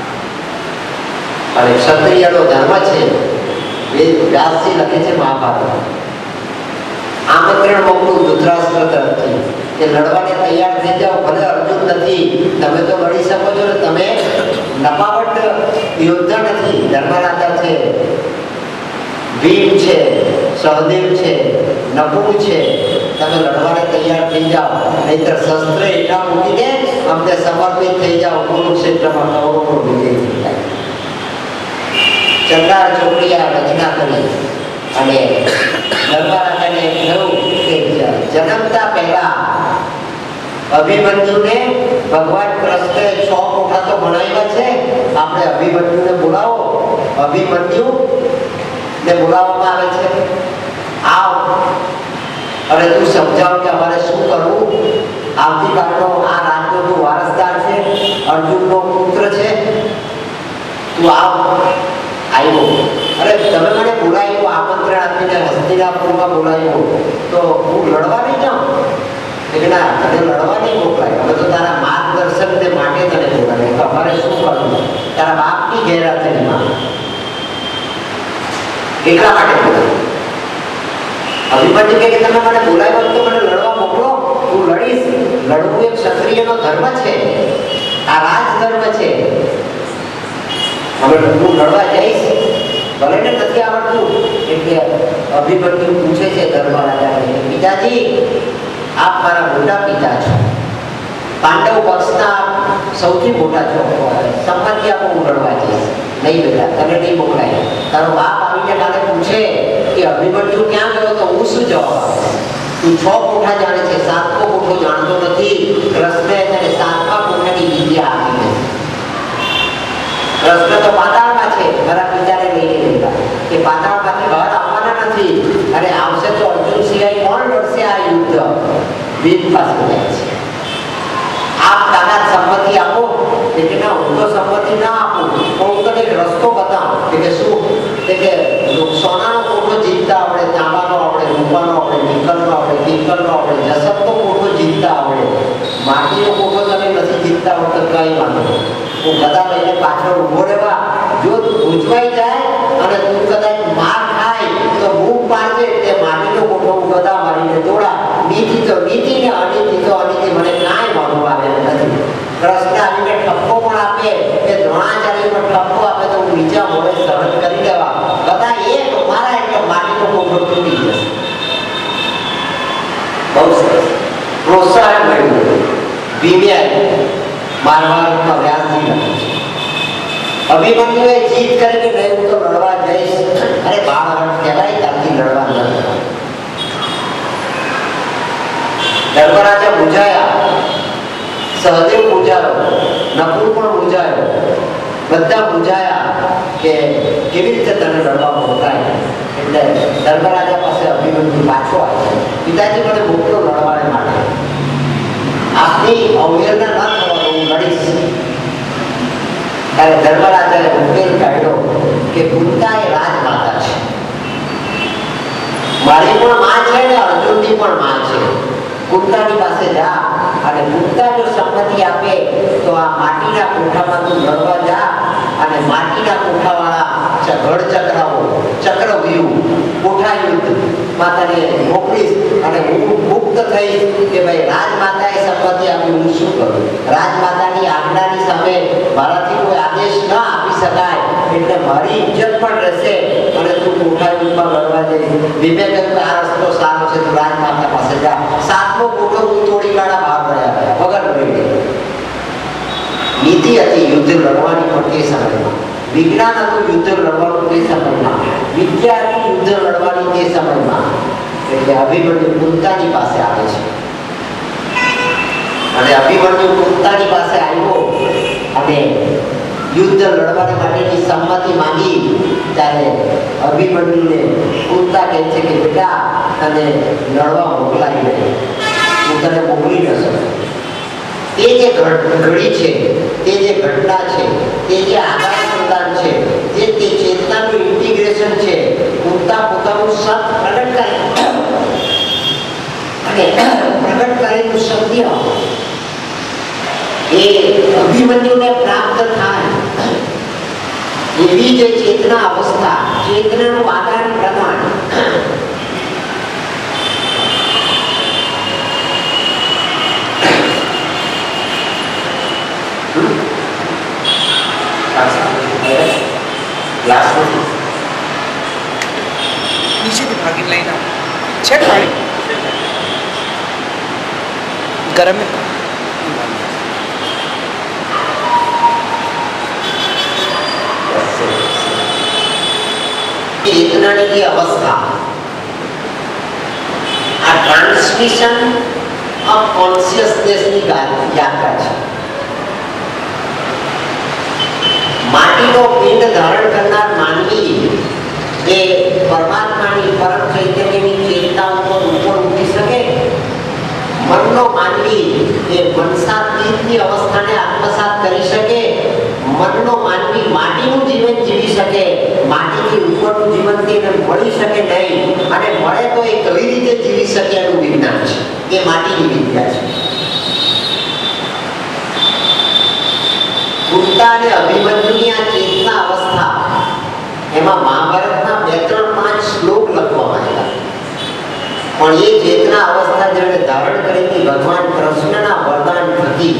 અને ક્ષત્રિયનો ધર્મ છે. વ્યાસજી લખે છે મહાભારત. આમંત્રણ મોકલું ધૃતરાષ્ટ્ર તરફથી કે લડવાને તૈયાર થઈ જાઓ. ભલે અર્જુન નથી, તમે તો લડી શકો છો ને, તમે નપાવટ યોદ્ધા નથી. ધર્મરાજા છે, ભીમ છે, સહદેવ છે, નકુળ છે, તમે લડવાને તૈયાર થઈ જાઓ. નહીતર શસ્ત્ર એટલા મૂકીને અમને સમર્પિત થઈ જાઓ, કુરુક્ષેત્રમાં કૌરવો વિજય થઈ જાય. ચંદ્રાર ચોપડીયા રચના કરી અને ધર્મરાજાને કહ્યું કે જન્મતા પહેલા અભિમન્યુને ભગવાન કૃષ્ણે 6 કોઠા તો ભણાવ્યા છે, આપણે અભિમન્યુને બોલાવો. અભિમન્યુ ને બોલાવવામાં આવે છે, આવ અને તું સમજાવ કે અમારે શું કરવું. આવતીકાલનો આ રાજનો તું વારસદાર છે, અર્જુનનો પુત્ર છે, તું આવ. આવ્યો. અરે તમે મને બોલાવ્યો, આમંત્રણ આપીને હસ્તિનાપુરમાં બોલાવ્યો, તો હું લડવા નહીં જાઉં? કે ના, તને લડવા નહીં મોકલાય, અમે તો તારા માર્ગદર્શનને માટે તને બોલાવ્યો. તો અમારે શું કરવું? તારા બાપની ગેરહાજરીમાં એટલા માટે બોલાવ્યો. અભિમન્યુ કે તમે મને બોલાવ્યો તો મને લડવા મોકલો, હું લડીશ. લડવું એક ક્ષત્રિયનો ધર્મ છે, આ રાજ ધર્મ છે. હવે હું લડવા જઈશ, ભલે ને નથી આવડતું. એટલે અભિમન્યુ પૂછે છે ધર્મરાજાને, પિતાજી આપ મારા મોટા પિતા છો, પાંડવ પક્ષના સૌથી મોટા છો, સંમતિ આપો, હું લડવા જઈશ. નહીં બેટા, તને નહીં મોકલાય. તારો બાપ આવીને કાલે પૂછે કે અભિમન્યુ ક્યાં ગયો, તો હું શું જવાબ આપું? તું 6 કોઠા જાણે છે, 7મો કોઠો જાણતો નથી. કૃષ્ણે તને 7મા કોઠાની વિદ્યા આપી નથી. કૃષ્ણ તો પાતાળમાં છે, મારા પિતાને લઈને ગયેલા કે પાતાળમાંથી બહાર આવવાના નથી, અને આવશે તો અર્જુન સિવાય કોણ લડશે આ યુદ્ધ? વેદ પાસે જાય છે. આપ દાદા સંમતિ આપો. એટલે ના, હું તો સંમતિ ના આપું, પણ હું તને એક રસ્તો બતાવું. કે શું? કે સોનાનો કોઠો જીતતા આવડે, તાંબાનો આવડે, રૂપાનો આવડે, નિકલનો આવડે, પિત્તળનો આવડે, જસતનો કોઠો જીતતા આવડે, માટીનો કોઠો તને નથી જીતતા આવડતો, કઈ વાંધો. હું ગદા લઈને પાછળ ઉભો રહેવા. જો તું ગુંચવાઈ જાય અને તું કદાચ માર ખાય તો બૂમ પાડજે, તે માટીનો કોઠો હું ગદા મારીને તોડા. નીતિ તો નીતિ ને અનીતિ તો અનીતિ, મને કાંઈ વાંધો આવે નથી. કૃષ્ણ આવીને ઠપકો પણ આપે, કે દ્રોણાચાર્ય પર ઠપકો આપે તો હું બીજા મોડે સહન કરી લેવા. બધા એક મારા એટલે માટીનો કોઠો તૂટી જશે. બહુ સરસ પ્રોત્સાહન મળ્યું. ભીમે મહાભારતમાં વ્યાસજી લખે છે, અભિમન્યુએ જીત કરી કે નહીં, હું તો લડવા જઈશ. અરે બાળહટ કહેવાય, ત્યાંથી લડવા ન. ધર્મરાજા મૂંઝાયા, સહદેવ મૂંઝાયો, નકુલ પણ મૂંઝાયો, બધા મૂંઝાયા કે કેવી રીતે તને લડવા મોકલાય. એટલે ધર્મરાજા પાસે અભિમન્યુ પાછો આવ્યો, પિતાજી મને મોકલો લડવાને માટે, આપની અવહેલના ન થવાનો, હું લડીશ. ત્યારે ધર્મરાજાએ ઉકેલ કાઢ્યો કે કુંતા એ રાજમાતા છે, મારી પણ માં છે ને અર્જુનની પણ માં છે. કુંતાની પાસે જા અને કુંતા જો સંમતિ આપે તો આ માટીના કોઠામાં તું લડવા જા, અને માટીના કોઠાવાળા ગઢ ચક્રાવો, ચક્રવ્યૂહ, કોઠા યુદ્ધ માતાને મોકલીશ. અને હું મુક્ત થઈશ કે ભાઈ રાજમાતાએ સંમતિ આપી, હું શું કરું? રાજમાતાની આજ્ઞાની સામે મારાથી કોઈ આદેશ ન આપી શકાય, એટલે મારી ઇજ્જત પણ રહેશે અને તું કોઠા યુદ્ધમાં લડવા જઈશ. ભીમે કહ્યું આ રસ્તો સારો છે, તું રાજમાતા પાસે જા. 7મો કોઠો તું તોડી કાઢા, બહાર રહ્યા વગર લડી. નીતિ હતી યુદ્ધ લડવાની, પણ તે સમયમાં વિજ્ઞાન હતું યુદ્ધ લડવાનું, તે સમયમાં વિદ્યા હતી યુદ્ધ લડવાની, તે સમયમાં. એટલે અભિમન્યુ કુંતાની પાસે આવે છે, અને અભિમન્યુ કુંતાની પાસે આવ્યો અને યુદ્ધ લડવા માટેની સંમતિ માંગી. ત્યારે અભિમન્યુને કુંતા કહે છે કે બેટા, તને લડવા મોકલાઈ નહીં, હું તને મોકલી ન શકું. તે જે ઘડી છે, તે જે ઘટના છે, તે જે આદાન પ્રદાન છે, તે ચેતનાનું ઇન્ટિગ્રેશન છે, કુંતા પોતાનું સત પ્રગટ કરે અને પ્રગટ કરેલું સત્ય એ અભિમન્યુને પ્રાપ્ત થાય, એવી જે ચેતના અવસ્થા, ચેતનાનું આદાન પ્રદાન.
નીચેથી ભાગીને લઈને આવો. છે પાણી ગરમ.
વૈજ્ઞાનિક અવસ્થા, આ ટ્રાન્સમિશન ઓફ કોન્શિયસનેસની યાત્રા છે. માટીનો પિંડ ધારણ કરનાર માનવી એ પરમાત્માની પરમ ચૈતન્યની ચેતના ઉપર ઉઠી શકે. મનનો માનવી એ મનસાતીતની અવસ્થાને આત્મસાત કરી શકે. મનનો માનવી માટીનું જીવન જીવી શકે, માટીથી ઉપરનું જીવન તેને મળી શકે નહીં, અને મળે તો એ કઈ રીતે જીવી શકે એનું વિજ્ઞાન છે. એ માટીની વિદ્યા છે. કુંતા અને અભિમન્યુની આ ચેતના અવસ્થા, એમાં મહાભારતના 2-3-5 શ્લોક લખવામાં આવ્યા. પણ એ ચેતના અવસ્થા જેણે ધારણ કરી હતી ભગવાન કૃષ્ણના વરદાન થકી,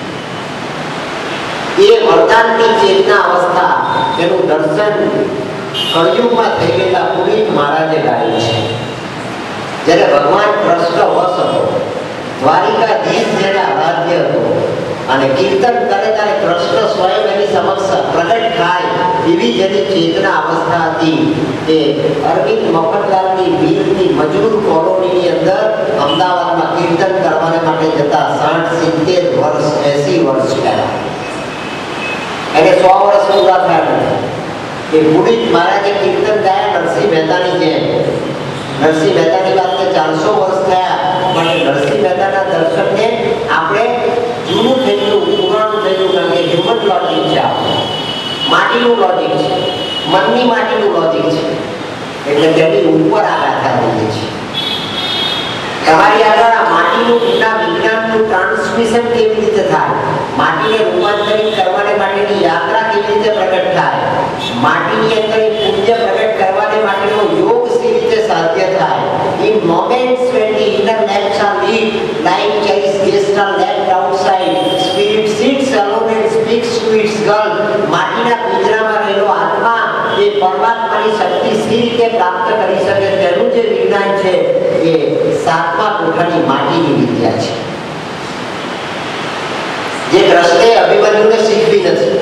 એ વરદાનની ચેતના અવસ્થા એનું દર્શન કળિયુગમાં થઈ ગયેલા પુરીત મહારાજે ગાયું છે. જ્યારે ભગવાન કૃષ્ણ વસ હતો, દ્વારિકાધીશ જેને આરાધ્ય હતો, અને કીર્તન કરે ત્યારે કૃષ્ણ સ્વયં એની સમક્ષ પ્રગટ થાય એવી જેની ચેતના અવસ્થા હતી, એ અરવિંદ મફતલાલની વીરની મજૂર કોલોનીની અંદર અમદાવાદમાં કીર્તન કરવા માટે જતા 60-70 વર્ષ 80 વર્ષ પહેલા, એને 100 વર્ષ પૂરા થયા નથી. એ પુરીત મહારાજે કીર્તન ગાયા નરસિંહ મહેતાની જેમ. નરસિંહ મહેતાની વાતને 400 વર્ષ થયા, પણ નરસિંહ મહેતાના દર્શનને આપણે જૂનું થઈ ગયું, પુરાણું થઈ ગયું, કારણ કે હ્યુમન લોજિક છે, માટીનું લોજિક છે, મનની માટીનું લોજિક છે, એટલે તેની ઉપર આ ગાથા લઈએ છીએ. તમારી આગળ આ માટીનું વિજ્ઞાનનું ટ્રાન્સમિશન કેવી રીતે થાય, માટીને રૂપાંતરિત કરવાને માટેની યાત્રા કેવી રીતે પ્રગટ થાય, માટીની અંદર એક પુણ્ય પ્રગટ કરવાને માટેનો યોગ સી રીતે સાધ્ય થાય. In moments when the inner lamps are lit, like cherries guests are left outside, spirit sits alone and speaks to its girl. માટીના પિંજરામાં રહેલો આત્મા એ પરમાત્માની શક્તિ સી રીતે પ્રાપ્ત કરી શકે તેનું જે વિજ્ઞાન છે એ 7મા કોઠાની માટીની વિદ્યા છે, જે કૃષ્ણે અભિમન્યુને શીખવી નથી.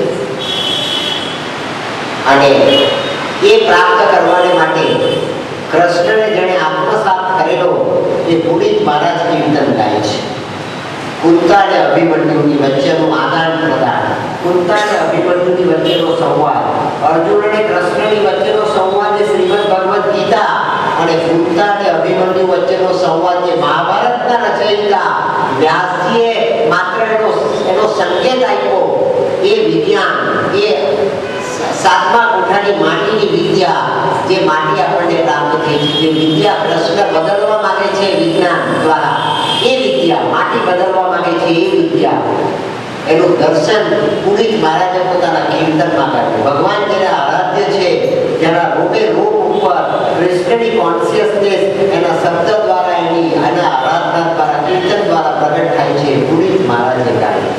અને એ પ્રાપ્ત કરવાને માટે કૃષ્ણને જેણે આત્મસાત કરેલો એ પુરીત મહારાજ કીર્તન ગાય છે. કુંતા અને અભિમન્યુની વચ્ચેનું આદાન પ્રદાન, કુંતા અને અભિમન્યુની વચ્ચેનો સંવાદ, અર્જુન અને કૃષ્ણની વચ્ચેનો સંવાદ એ શ્રીમદ ભગવદ ગીતા, અને કુંતા અને અભિમન્યુ વચ્ચેનો સંવાદ જે મહાભારતના રચયિતા વ્યાસજીએ માત્ર એનો સંકેત આપ્યો, એ વિજ્ઞાન, એ 7મા કોઠાની માટીની વિદ્યા, જે માટી આપણને પ્રાપ્ત થઈ છે, જે વિદ્યા કૃષ્ણ બદલવા માંગે છે વિજ્ઞાન દ્વારા, એ વિદ્યા માટી બદલવા માંગે છે, એ વિદ્યા એનું દર્શન પુરીત મહારાજે પોતાના કીર્તનમાં કર્યું. ભગવાન જેના આરાધ્ય છે, જેના રૂપે રૂપ ઉપર કૃષ્ણની કોન્શિયસનેસ એના શબ્દ દ્વારા, એના આરાધના દ્વારા, કીર્તન દ્વારા પ્રગટ થાય છે, પુરીત મહારાજે ગાયું.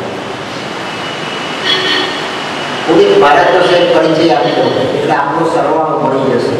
પુરીત મહારાજનો શેખ પરિચય આપ્યો એટલે આપણો સરવાળો મળી જશે.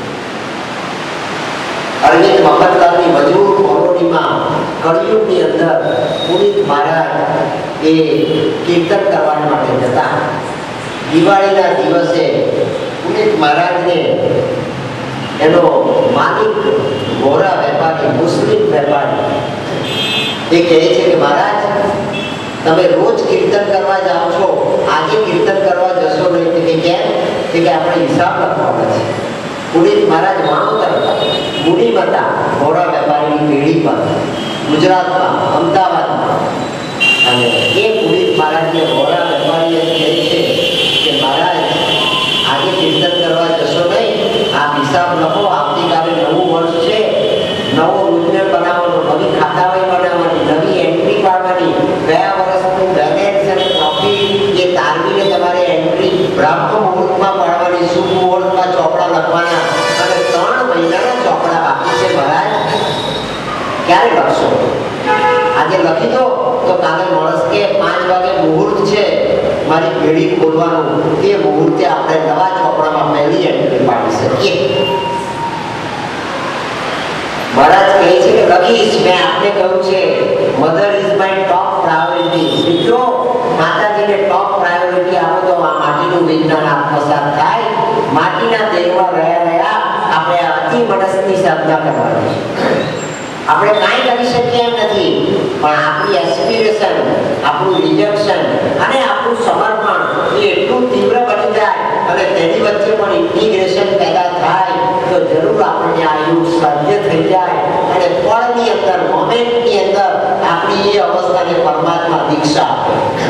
અરવિંદ મફતલાલની મજૂર કોલોનીમાં કળિયુગની અંદર પુરીત મહારાજ એ કીર્તન કરવા માટે જતા. દિવાળીના દિવસે પુરીત મહારાજને એનો માલિક ગોરા વેપારી, મુસ્લિમ વેપારી, એ કહે છે કે મહારાજ તમે રોજ કીર્તન કરવા જાઓ છો, આજે કીર્તન કરવા જશો નહીં. કે કેમ? કે આપણે હિસાબ લખવાનો છે. પુરીત મહારાજ વાણોતર હતા, મુનિમ હતા, ઘોડા વેપારીની પેઢી પર, ગુજરાતમાં, અમદાવાદમાં. અને એ પુરીત મહારાજને ઘોડા વેપારીએ કહે છે કે મહારાજ આજે કીર્તન કરવા જશો નહીં, આ હિસાબ લખો, આવતીકાલે નવું વર્ષ છે, નવો રૂપિયો બનાવવાનો, નવી ખાતાવહી બનાવવાની, નવી એન્ટ્રી પાડવાની, ગયા વર્ષનું બેલેન્સ અને પ્રોફિટ એ તારવીને તમારે એન્ટ્રી બ્રહ્મ મુહૂર્તમાં પાડવાની, શુભ મુહૂર્તમાં ચોપડા લખવાના, અને 3 મહિનાના ચોપડા બાકી છે મહારાજ, ક્યારે લખશો? આજે લખી દો તો કાલે માણસ કે 5 વાગે મુહૂર્ત છે મારી પેઢી ખોલવાનું, તે મુહૂર્તે આપણે નવા ચોપડામાં પહેલી એન્ટ્રી પાડી શકીએ. મહારાજ કહે છે કે લખીશ, મેં આપને કહ્યું છે mother is my top priority. મિત્રો, માતાજીને ટોપ પ્રાયોરિટી આપો તો આ માટીનું વિજ્ઞાન આત્મસાત થાય. માટીના દેહમાં રહ્યા આ સાધના કરવાની. આપણે કાંઈ કરી શકીએ એમ નથી, પણ આપણી એસ્પિરેશન, આપણું રિજેક્શન અને આપણું સમર્પણ એ એટલું તીવ્ર બની જાય અને તેની વચ્ચે પણ ઇન્ટિગ્રેશન પેદા થાય તો જરૂર આપણને આ યુગ સાધ્ય થઈ જાય અને પળની અંદર, મોમેન્ટની અંદર આપણી એ અવસ્થાને પરમાત્મા દીક્ષા આપે.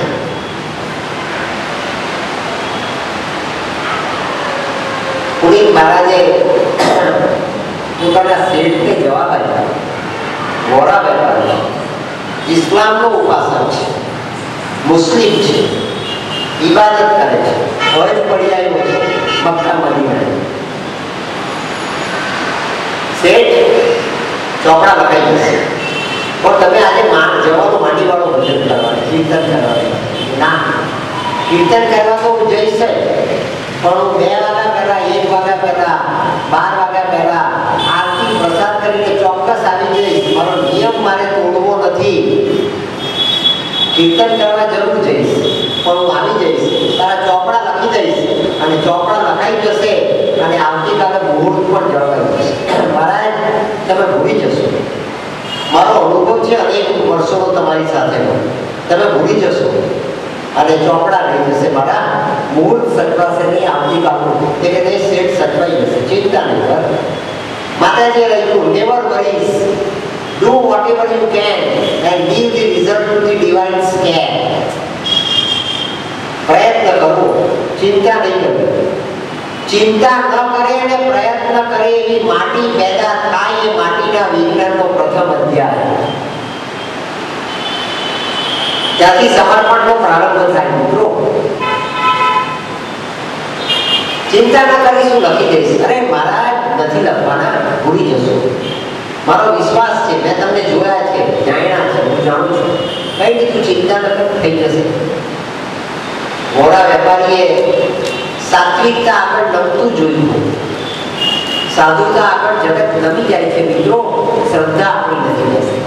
પુરીત મહારાજે પોતાના શેઠને જવાબ આપ્યો. વોરા વેપારી ઇસ્લામનો ઉપાસક છે, મુસ્લિમ છે, ઇબાદત કરે છે, હવે જ પડી આવ્યો છે મક્કા મદીના. શેઠ ચોપડા લખાઈ જશે, પણ તમે આજે જવાનો માંડી વાળો ભજન કરવાનું, કીર્તન કરવાનું. ના, કીર્તન કરવા તો હું જઈશ, પણ હું 2 વાગ્યા પહેલા, 1 વાગ્યા પહેલા, 12 વાગ્યા પહેલા આરતી પ્રસાદ કરીને ચોક્કસ આવી જઈશ. મારો નિયમ મારે તોડવો નથી. કીર્તન કરવા જરૂર જઈશ, પણ હું આવી જઈશ, તારા ચોપડા લખી દઈશ અને ચોપડા લખાઈ જશે અને આવતીકાલે મુહૂર્ત પણ જળવાઈ જશે. મહારાજ તમે ભૂલી જશો, મારો અનુભવ છે અનેક વર્ષોનો તમારી સાથેનો, તમે ભૂલી જશો અને ચોપડા લઈ જશે. મારા મુહૂર્ત સચવાશે નહીં આવતીકાલનું. તે કે શેઠ સચવાઈ જશે, ચિંતા નહીં કર. માતાજીએ લખ્યું, never worries, do whatever you can and leave the result to the divine's care. પ્રયત્ન કરો, ચિંતા નહીં કરવી. ચિંતા ન કરે અને પ્રયત્ન કરે એવી માટી પેદા થાય, એ માટીના વિજ્ઞાનનો પ્રથમ અધ્યાય. ત્યાંથી સમર્પણનો પ્રારંભ થાય. મિત્રો, ચિંતા ન કરીશું, લખી દઈશ. અરે મહારાજ નથી લખવાના, ભૂલી જશો. મારો વિશ્વાસ છે, મેં તમને જોયા છે, જાણ્યા છે, હું જાણું છું. કઈ રીતે ચિંતા ન થઈ જશે. ઘોડા વેપારીએ સાત્વિકતા આગળ નમતું જોયું, સાધુતા આગળ જગત નમી જાય છે. મિત્રો, શ્રદ્ધા આપણી નથી જશે.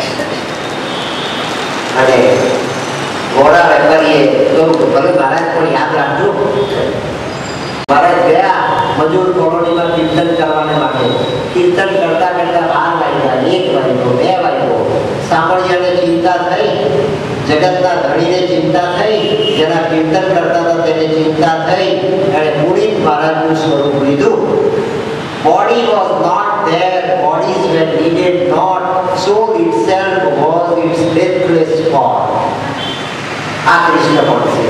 અને ઘોડા વેપારીએ કહ્યું, ભલે મહારાજ પણ યાદ રાખજો, મહારાજ ગયા મજૂર કોલોનીમાં કીર્તન કરવાને માટે. કીર્તન કરતા કરતા 12 વાગ્યા, 1 વાગ્યો, 2 વાગ્યો. સાંભળ્યાને ચિંતા થઈ, જગતના ધણીને ચિંતા થઈ, જેના કીર્તન કરતા હતા તેને ચિંતા થઈ. અને પુરીત મહારાજનું સ્વરૂપ લીધું. Body was not there, bodies were needed not, soul itself was its deathless form. આ કૃષ્ણ પણ છે.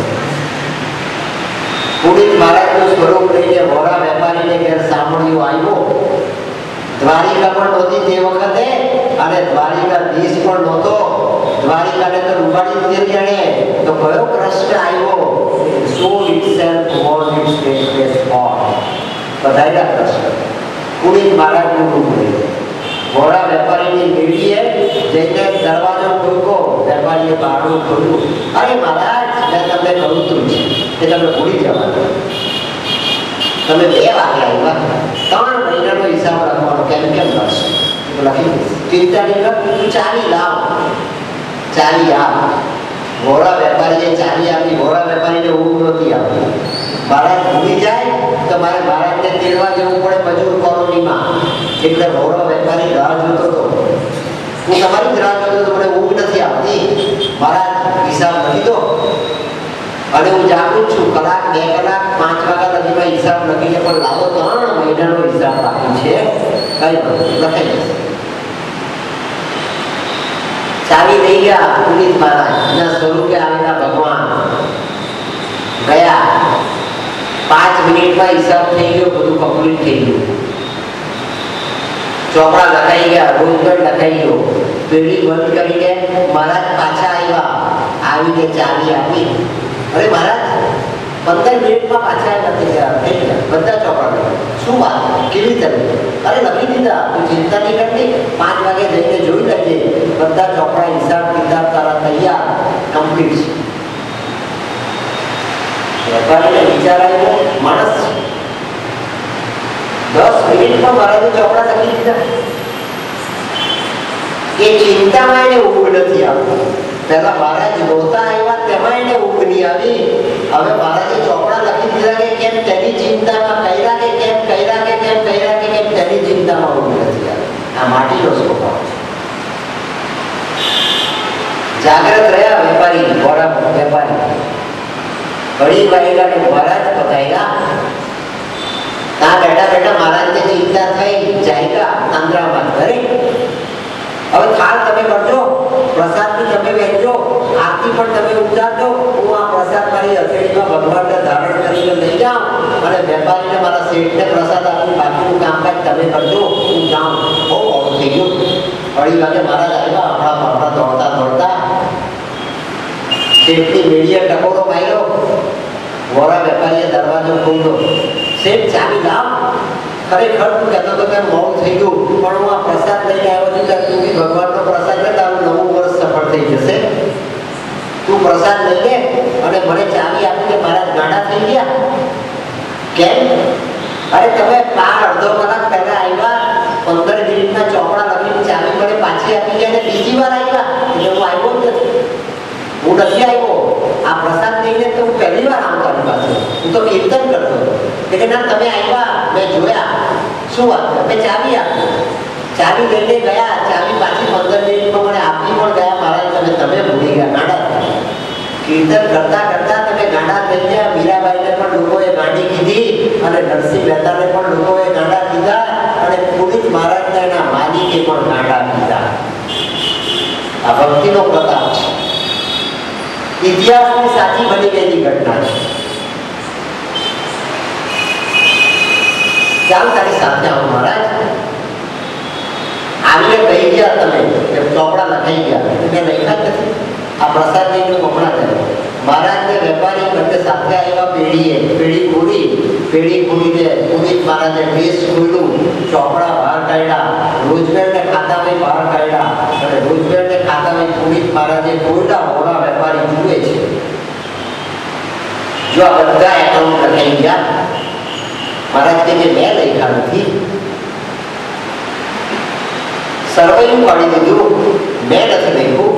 પુરીત મહારાજનું સ્વરૂપ લઈને વોરા વેપારીને ઘેર સાંભળ્યું આવ્યો. દ્વારિકા પણ નહોતી તે વખતે અને દ્વારિકાધીશ પણ નહોતો. દ્વારિકાને તો રૂપાળી દીધી એને. તો કયો કૃષ્ણ આવ્યો? Soul itself was its deathless form. બધાયલા કૃષ્ણ પુરીત મહારાજનું રૂપ લઈને વોરા વેપારીની મેળીએ જઈને દરવાજો ખોલ્યો. વેપારીએ બારણું ખોલ્યું. અરે મહારાજ, મેં તમને કહ્યું તું કે તમે ભૂલી જવાના. તમે 2 વાગ્યા આવ્યા, 3 મહિનાનો હિસાબ રાખવાનો. કેમ કરશો? લખી ચિંતા નહીં કર, તું ચાવી લાવ, ચાવી આપ. ઘોડા વેપારીએ ચાવી આપી. ઘોડા વેપારીને ઊંઘ નહોતી આપી. મહારાજ ભૂલી જાય તો મારે મહારાજને તેડવા જવું પડે મજૂર કોલોનીમાં. એટલે ઘોડા વેપારી રાહ જોતો હતો. હું તમારી જ રાહ જોતો હતો, મને ઊંઘ નથી આવતી. મહારાજ હિસાબ નથી દો અને હું જાગું છું. કલાક, 2 કલાક, 5 વાગ્યા લગીમાં હિસાબ લખીને પણ લાવો. 3 મહિનાનો હિસાબ બાકી છે. કઈ લખાઈ જશે. ચાવી લઈ ગયા પુરીત મહારાજના સ્વરૂપે આવેલા ભગવાન. ગયા 5 મિનિટમાં હિસાબ થઈ ગયો, બધું કમ્પ્લીટ થઈ ગયું. ચોપડા લખાઈ ગયા, રોજગાર લખાઈ ગયો. પેઢી બંધ કરીને મહારાજ પાછા આવ્યા. આવીને ચાવી આપી. અરે મહારાજ 15 મિનિટમાં પાછા નથી ગયા, થઈ ગયા બધા ચોપડા. શું વાત, કેવી રીતે? અરે લખી દીધા, તું ચિંતા નહીં કરતી. 5 વાગે જઈને જોઈ લેજે, બધા ચોપડા હિસાબ કિતાબ તારા તૈયાર, કમ્પ્લીટ છે. વેપારીને વિચાર આવ્યો, માણસ 10 મિનિટમાં મહારાજે ચોપડા લખી દીધા. એ ચિંતામાં એને ઊંઘ નથી આવતી. પહેલા મહારાજ નહોતા આવ્યા તેમાં એને ઊંઘ નહીં આવી. હવે મહારાજે ચોપડા લખી દીધા કે કેમ તેની ચિંતામાં કર્યા કે કેમ કર્યા કે કેમ કર્યા કે કેમ તેની ચિંતામાં ઊંઘ નથી આવી. આ માટીનો સ્વભાવ છે. જાગ્રત રહ્યા વેપારી, ગોરા વેપારી. ઘડી વાગ્યા ને મહારાજ પધાર્યા. ત્યાં બેઠા બેઠા મહારાજને ચિંતા થઈ, જાયગા આંદ્રામાં ઘરે. હવે થાળ તમે કરજો, પ્રસાદની તમે વહેંચો, આરતી પણ તમે ઉતારજો. હું આ પ્રસાદ મારી હથેળીમાં ભગવાનને ધારણ કરીને લઈ જાઉં અને વેપારીને મારા શેઠને પ્રસાદ આપું. બાકીનું કામકાજ તમે કરજો, હું જાઉં. બહુ મોડું થઈ ગયું. 2:30 વાગે મહારાજ આવ્યા. હમણાં દોડતા દોડતા શેઠની મેળીએ ટકોરો માર્યો. વોરા વેપારીએ દરવાજો ખોલ્યો. શેઠ ચાવી લાવ. ખરેખર તું કહેતો તો કે મોડું થઈ ગયું, પણ હું આ પ્રસાદ લઈને આવ્યો છું. તું ભગવાનનો પ્રસાદ લે, તારું નવું વર્ષ સફળ થઈ જશે. તું પ્રસાદ લઈ લે અને મને ચાવી આપી કે મારા ગાડા થઈ ગયા. કેમ? અરે તમે અડધો કલાક પહેલા આવ્યા, 15 મિનિટના ચોપડા લખીને ચાવી મને પાછી આપી ગયા અને બીજી વાર આવ્યા. એટલે હું આવ્યો જ નથી. હું નથી આવ્યો. આ પ્રસાદ લઈને તો હું પહેલી વાર આવું તારી પાસે. હું તો કીર્તન કરતો હતો. એટલે ના, તમે આવ્યા, મેં જોયા. શું વાત? મેં ચાવી આપી. ચાવી લઈને ગયા. ચાવી પાછી 15 મિનિટમાં મને આપી પણ ગયા. મારા તમે ભૂલી ગયા. ગાંડા કીર્તન કરતા કરતા તમે ગાંડા થઈ ગયા. મીરાબાઈને પણ લોકોએ ગાંડી કીધી અને નરસિંહ મહેતાને પણ લોકોએ ગાંડા કીધા અને પુનિત મહારાજને એના માલિકે પણ ગાંડા કીધા. આ ભક્તિનો પ્રતાપ છે. ઇતિહાસની સાચી બની ગયેલી ઘટના છે. ચાલ તારી સાથે આવું મહારાજ. આવીને કહી ગયા તમે કે ચોપડા લખાઈ ગયા. મેં લખ્યા જ નથી. આ પ્રસાદ લઈને ચોપડા કર્યા. મહારાજને વેપારી બંને સાથે આવ્યા. પેઢી ખોલીને પુનિત મહારાજે ડ્રેસ ખોલ્યું, ચોપડા બહાર કાઢ્યા, રોજબેરને ખાતામાં બહાર કાઢ્યા અને રોજબેરને ખાતામાં પુનિત મહારાજે ખોલ્યા. હોરા વેપારી જુએ છે. જો આ બધા એકાઉન્ટ લખાઈ ગયા. મહારાજ કે મેં લખ્યા નથી. સર્વૈયું પાડી દીધું, મેં નથી લખ્યું.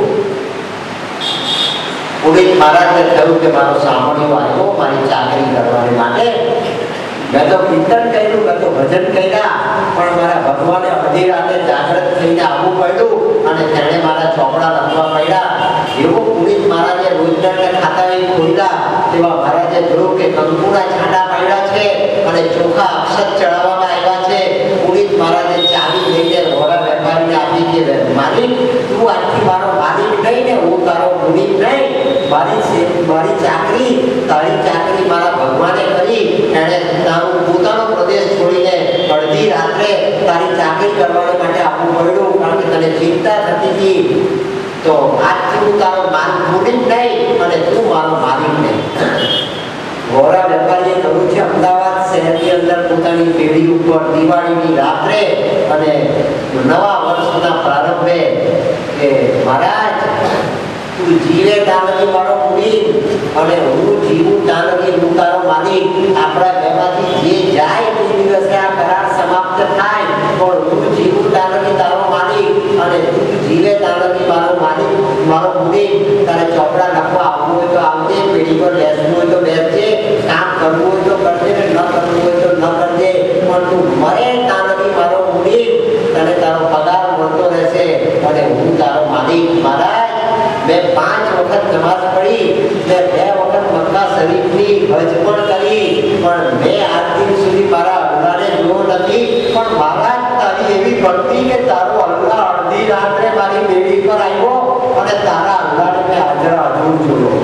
પુનિત મહારાજને કહ્યું કે મારો સાંભળ્યો આવ્યો મારી ચાકરી કરવાની માટે. મેં તો કીર્તન કર્યું, મેં તો ભજન કર્યા, પણ મારા ભગવાને અડધી રાતે જાગૃત થઈને આવવું પડ્યું અને તેણે મારા ચોપડા લખવા પડ્યા. એવું પુનિત મહારાજે રોજગારને ખાતા ખોલ્યા. તેવા મહારાજે જોયું કે કંકુના છાંટા પડ્યા છે અને ચોખા અક્ષત ચડાવવામાં આવ્યા છે. પુનિત મહારાજે ચાવી લઈને વોરા વેપારીને આપી કે માલિક, તું આજથી મારો માલિક નહીં ને હું તારો પુનિત નહીં. મારી ચાકરી, તારી ચાકરી મારા ભગવાને કરી. એણે પોતાનો પ્રદેશ છોડીને અડધી રાત્રે તારી ચાકરી કરવા માટે આપવું પડ્યું, કારણ કે તને ચિંતા થતી હતી. તો આજથી હું તારો પુનિત નહીં અને તું મારો માલિક નહીં. વોરા વેપારીએ કહ્યું છે અમદાવાદ શહેરની અંદર પોતાની પેઢી ઉપર દિવાળીની રાત્રે અને નવા વર્ષના પ્રારંભે કે મહારાજ, તું જીવે તાનગી મારો પુનિત અને હું જીવું તાનગી હું તારો માલિક. આપણા બેમાંથી જે જાય તે દિવસે આ કરાર સમાપ્ત થાય. પણ હું જીવું તાનગી તારો માલિક અને તું જીવે તાનગી મારો માલિક, મારો પુનિત. તારે ચોપડા લખવા આવવું હોય તો આવજે, પેઢી પર બેસવું હોય તો બેસજે, કામ કરવું હોય તો કરજે ને ન કરવું હોય તો ન કરજે. પણ તું મરે તાનગી મારો પુનિત, તને તારો પગાર મળતો રહેશે અને હું તારો માલિક. મહારાજ, મેં 5 વખત નમાઝ પઢી, મેં 2 વખત મક્કા શરીફની હજ પણ કરી, પણ મેં આજ દિન સુધી મારા અલ્લાહને જોયો નથી. પણ મહારાજ, તારી એવી ભક્તિ કે તારો અલ્લાહ અડધી રાત્રે મારી બેડી પર આવ્યો અને તારા અલ્લાહને મેં હાજરા હજુર જોયો.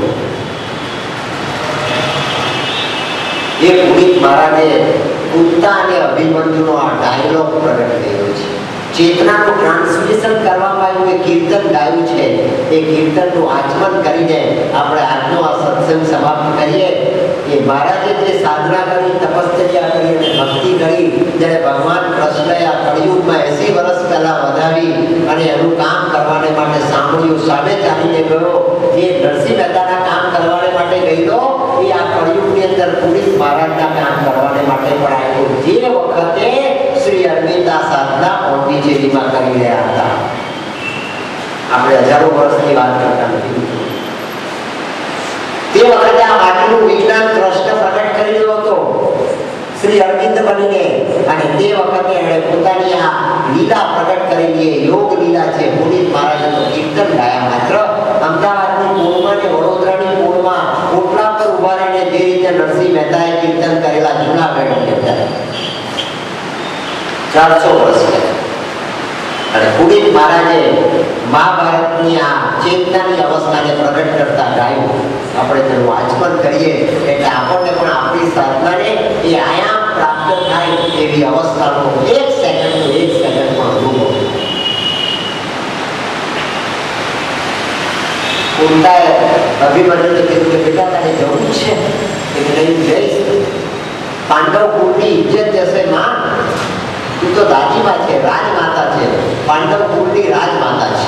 એ પુનિત મહારાજે કુત્તા અને અભિમન્યુનો આ ડાયલોગ પ્રગટ કર્યો છે. ચેતનાનું ટ્રાન્સમિશન કરવામાં આવ્યું, એ કીર્તન ગાયું છે. એ કીર્તનનું આચમન કરીને આપણે આજનો આ સત્સંગ સમાપ્ત કરીએ. એ મહારાજે જે સાધના કરી, તપશ્ચર્યા કરી અને ભક્તિ કરી, જ્યારે ભગવાન કૃષ્ણએ આ કળિયુગમાં 80 વર્ષ પહેલા વધાવી અને એનું કામ કરવાને માટે સાંભળ્યું, સામે ચાલીને ગયો. જે નરસિંહ મહેતાના કામ કરવાને માટે ગયેલો, એ આ કળિયુગની અંદર પુનિત મહારાજના કામ કરવાને માટે પણ આવ્યો. જે વખતે શ્રી અરવિંદ આ સાધના પોંડિચેરીમાં કરી રહ્યા હતા. આપણે હજારો વર્ષની વાત કરતા નથી. તે વખતે આ માટીનું વિજ્ઞાન કૃષ્ણ પ્રગટ કરી રહ્યો હતો શ્રી અરવિંદ બનીને, અને તે વખતે એણે પોતાની આ લીલા પ્રગટ મૂકીને નરસિંહ મહેતાએ કીર્તન કરેલા જૂનાગઢની અંદર 400 વર્ષ અને પુરીત મહારાજે મહાભારતની આ ચેતનાની અવસ્થાને પ્રગટ કરતા ગાયું. આપણે તેનું આચમન કરીએ એટલે આપણને પણ આપણી સાધનાને એ આયામ પ્રાપ્ત થાય એવી અવસ્થાનો એક સેકન્ડ પણ અનુભવ. કુંતાએ અભિમન્યુને કીધું કે બેટા તારે જવું છે કે નહીં જઈશ? પાંડવ કુળની ઇજ્જત જશે માં. તું તો દાદીમાં છે, રાજમાતા છે, પાંડવ કુળની રાજમાતા છે,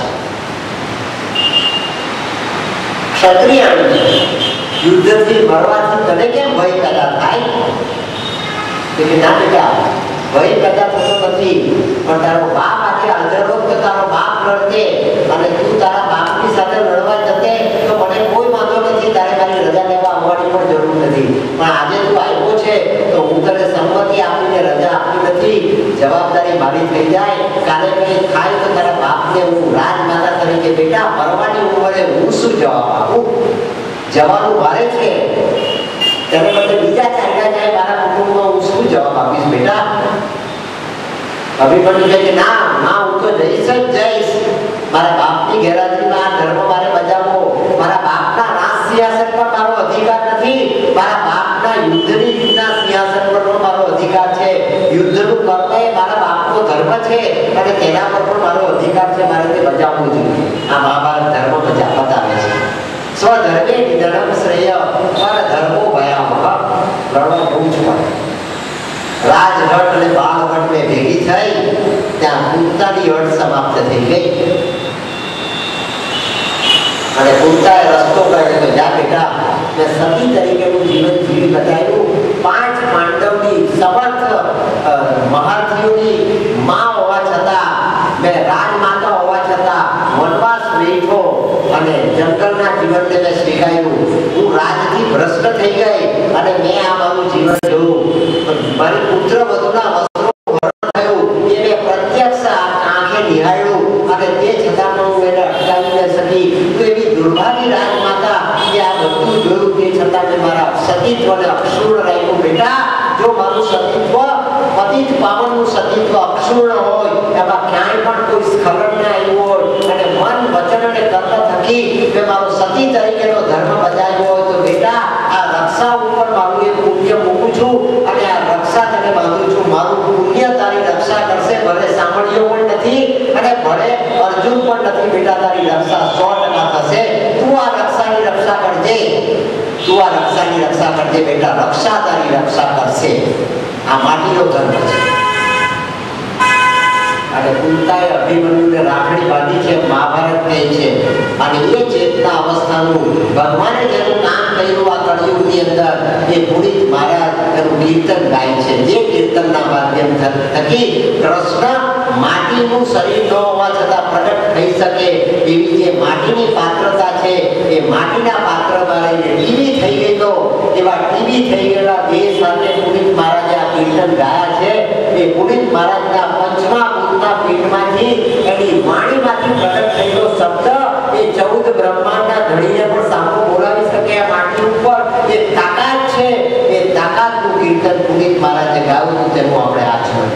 ક્ષત્રિયાણી છે. યુદ્ધથી મરવાથી તને કેમ ભય પેદા થાય? કે ના બેટા ભય પેદા થતો નથી, પણ તારો બાપ આજે હાજર હોત તો તારો બાપ લડતે અને તું તારા બાપની સાથે લડવા જતે તો મને કોઈ વાંધો નથી, તારે મારી રજા લેવા આવવાની પણ જરૂર નથી. પણ આજે તું આવ્યો છે તો હું તને સંમતિ આપીને રજા આપી નથી. જવાબદારી મારી થઈ જાય, કાલે કઈ થાય તો તારા બાપને હું રાજમાતા તરીકે બેટા મરવાની ઉંમરે હું શું જવાબ આપું? જવાનું મારે છે, તેને બદલે બીજા ચાલ્યા જાય મારા કુટુંબમાં હું શું જવાબ આપીશ બેટા? અભિમન્યુ કહે કે ના માં, હું તો જઈશ જ જઈશ. મારા બાપની ગેરહાજરીમાં આ ધર્મ મારે બજાવવો. મારા બાપના રાજ સિંહાસન પર મારો અધિકાર નથી, મારા બાપના યુદ્ધના સિંહાસન પરનો મારો અધિકાર છે. યુદ્ધનું કર્મ એ મારા બાપનો ધર્મ છે અને તેના પર પણ મારો અધિકાર છે, મારે તે બજાવવું જોઈએ. આ મહાભારત ધર્મ બતાવે છે. સ્વધર્મે નિધનમ શ્રેય પર ધર્મો ભયાવહ. લડવા બહુ જ પડે. રાજહટ અને બાળહટ ને ભેગી થઈ ત્યાં કુંતાની હટ સમાપ્ત થઈ ગઈ અને કુંતાએ રસ્તો કાઢ્યો કે જા બેટા, મેં સતી તરીકેનું જીવન જીવી બતાવ્યું. 5 પાંડવની સમર્થ મહારથીઓની માં હોવા છતાં, મેં રાજમાતા હોવા છતાં વનવાસ વેઠો અને જંગલના જીવનને મેં સ્વીકાર્યું. હું રાજથી ભ્રષ્ટ થઈ ગઈ અને મેં આ મારું જીવન જોયું. મારી પુત્ર વધુના વસ્ત્રો હરણ થયું એ મેં પ્રત્યક્ષ આંખે નિહાળ્યું અને તે છતાં પણ હું એને અટકાવી ન શકી. તો એવી દુર્ભાગી રાજમાતા કે આ બધું જોયું તે છતાં મેં મારા સતીત્વને અક્ષુણ્ણ રાખ્યું. બેટા, જો મારું સતીત્વ પતિત પાવનનું સતીત્વ અક્ષુણ્ણ હોય, એમાં ક્યાંય પણ કોઈ સ્ખલન ન આવ્યું હોય અને મન વચન અને કર્મ થકી મેં મારો સતી તરીકેનો ધર્મ બજાવ્યો હોય તો બેટા, આ રક્ષા ઉપર મારું એક પુણ્ય મૂકું છું અને આ રક્ષા તને બાંધું છું. મારું પુણ્ય તારી રક્ષા કરશે. ભલે સાંભળ્યો પણ નથી અને ભલે અર્જુન પણ નથી બેટા, તારી રક્ષા 100% થશે. તું આ રક્ષાની રક્ષા કરજે, તું આ રક્ષાની રક્ષા કરજે બેટા, રક્ષા તારી રક્ષા કરશે. આ માટીનો ધર્મ છે. અને કુંતાએ અભિમન્યુને રાખડી બાંધી છે, મહાભારત કહે છે. અને એ ચેતના અવસ્થાનું ભગવાને જેનું કામ કર્યું આ કળિયુગની અંદર, એ પુરીત મહારાજ એનું કીર્તન ગાય છે. જે કીર્તનના માધ્યમ થકી કૃષ્ણ માટીનું શરીર ન હોવા છતાં પ્રગટ થઈ શકે એવી જે માટીની પાત્રતા છે, એ માટીના પાત્રમાં રહીને ટીવી થઈ ગઈ તો એવા ટીવી થઈ ગયેલા દેહ સાથે પુરીત મહારાજે આ કીર્તન ગાયા છે. એ પુરીત મહારાજના પંચમા ભૂતના પીઠમાંથી એની વાણીમાંથી પ્રગટ થયેલો શબ્દ એ 14 બ્રહ્માંડના ધણીને પણ સામો બોલાવી શકે આ માટી ઉપર. એ તાકાત છે, એ તાકાતનું કીર્તન પુરીત મહારાજે ગાયું, તેનું આપણે આચરણ.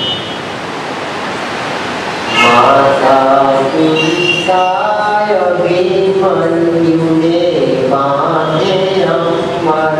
માતા કુંતાય અભિમન્યુને બાંધે અમર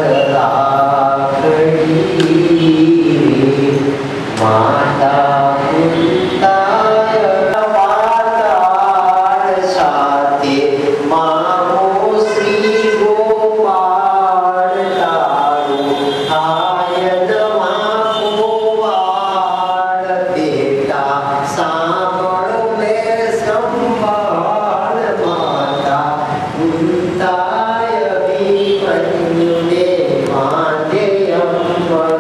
રાખડી. માતા કુંતાય વાર્તાળ સાથે મામો શ્રી ગોપાળ તારું આયન મામો વાળ બેટા સાંભળ મે સંભાળ. માતા કુંતાય અભિમન્યુને બાંધે અમર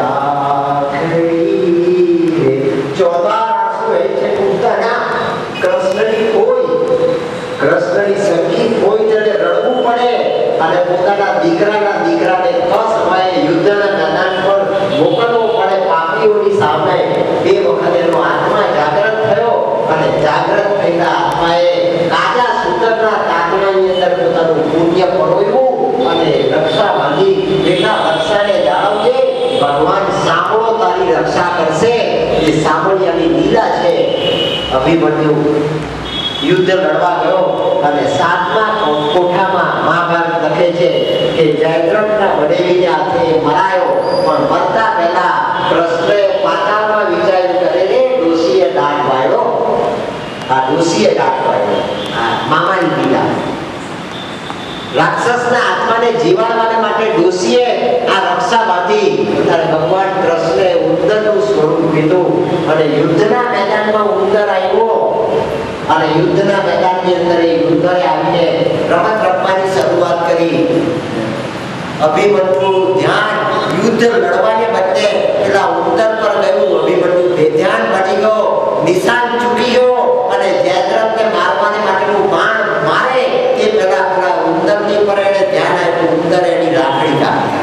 રાખડી. ચોથા રાસો એ છે કુંતાના કૃષ્ણની કૃષ્ણની સંગીત હોય ત્યારે રડવું પડે અને પોતાના દીકરાને સમયે યુદ્ધના મેદાન પર મોકલવો પડે પાપીઓની સામે. એ વખતે એનો આત્મા જાગૃત થયો અને જાગૃત થયેલા આત્માએ કાજા સૂતરના તાતણાની અંદર પોતાનું પુણ્ય પરોવ્યું અને રક્ષા બાંધી. બેટા અભિમન્યુ યુદ્ધ લડવા ગયો અને 7મા કોઠામાં મહાભારત લખે છે કે જયદ્રથના વડેવીને હાથે મરાયો, પણ મરતા પહેલા કૃષ્ણએ પાતાળમાં વિચાર્યું કરે રે ડોશીએ દાંત વાળ્યો, આ ડોશીએ દાંત વાળ્યો, આ મામાની પીડા. રાક્ષસના આત્માને જીવાડવાને માટે ડોશીએ આ રક્ષા બાંધી. ત્યારે ભગવાન કૃષ્ણએ ઉંદરનું સ્વરૂપ લીધું અને યુદ્ધના મેદાનમાં ઉંદર આવ્યો અને યુદ્ધના મેદાનની અંદર એ ઉંદરે આવીને રમત રમવાની શરૂઆત કરી. અભિમન્યુ ધ્યાન યુદ્ધ લડવાને બદલે પેલા ઉંદર પર ગયું. અભિમન્યુ બેધ્યાન બની ગયો, નિશાન ચૂકી ગયો અને જયદ્રથને મારવાને માટેનું બાણ મારે એ પેલા ઉંદરની પર એને ધ્યાન આપ્યું. ઉંદર એની રાખડી કાપી,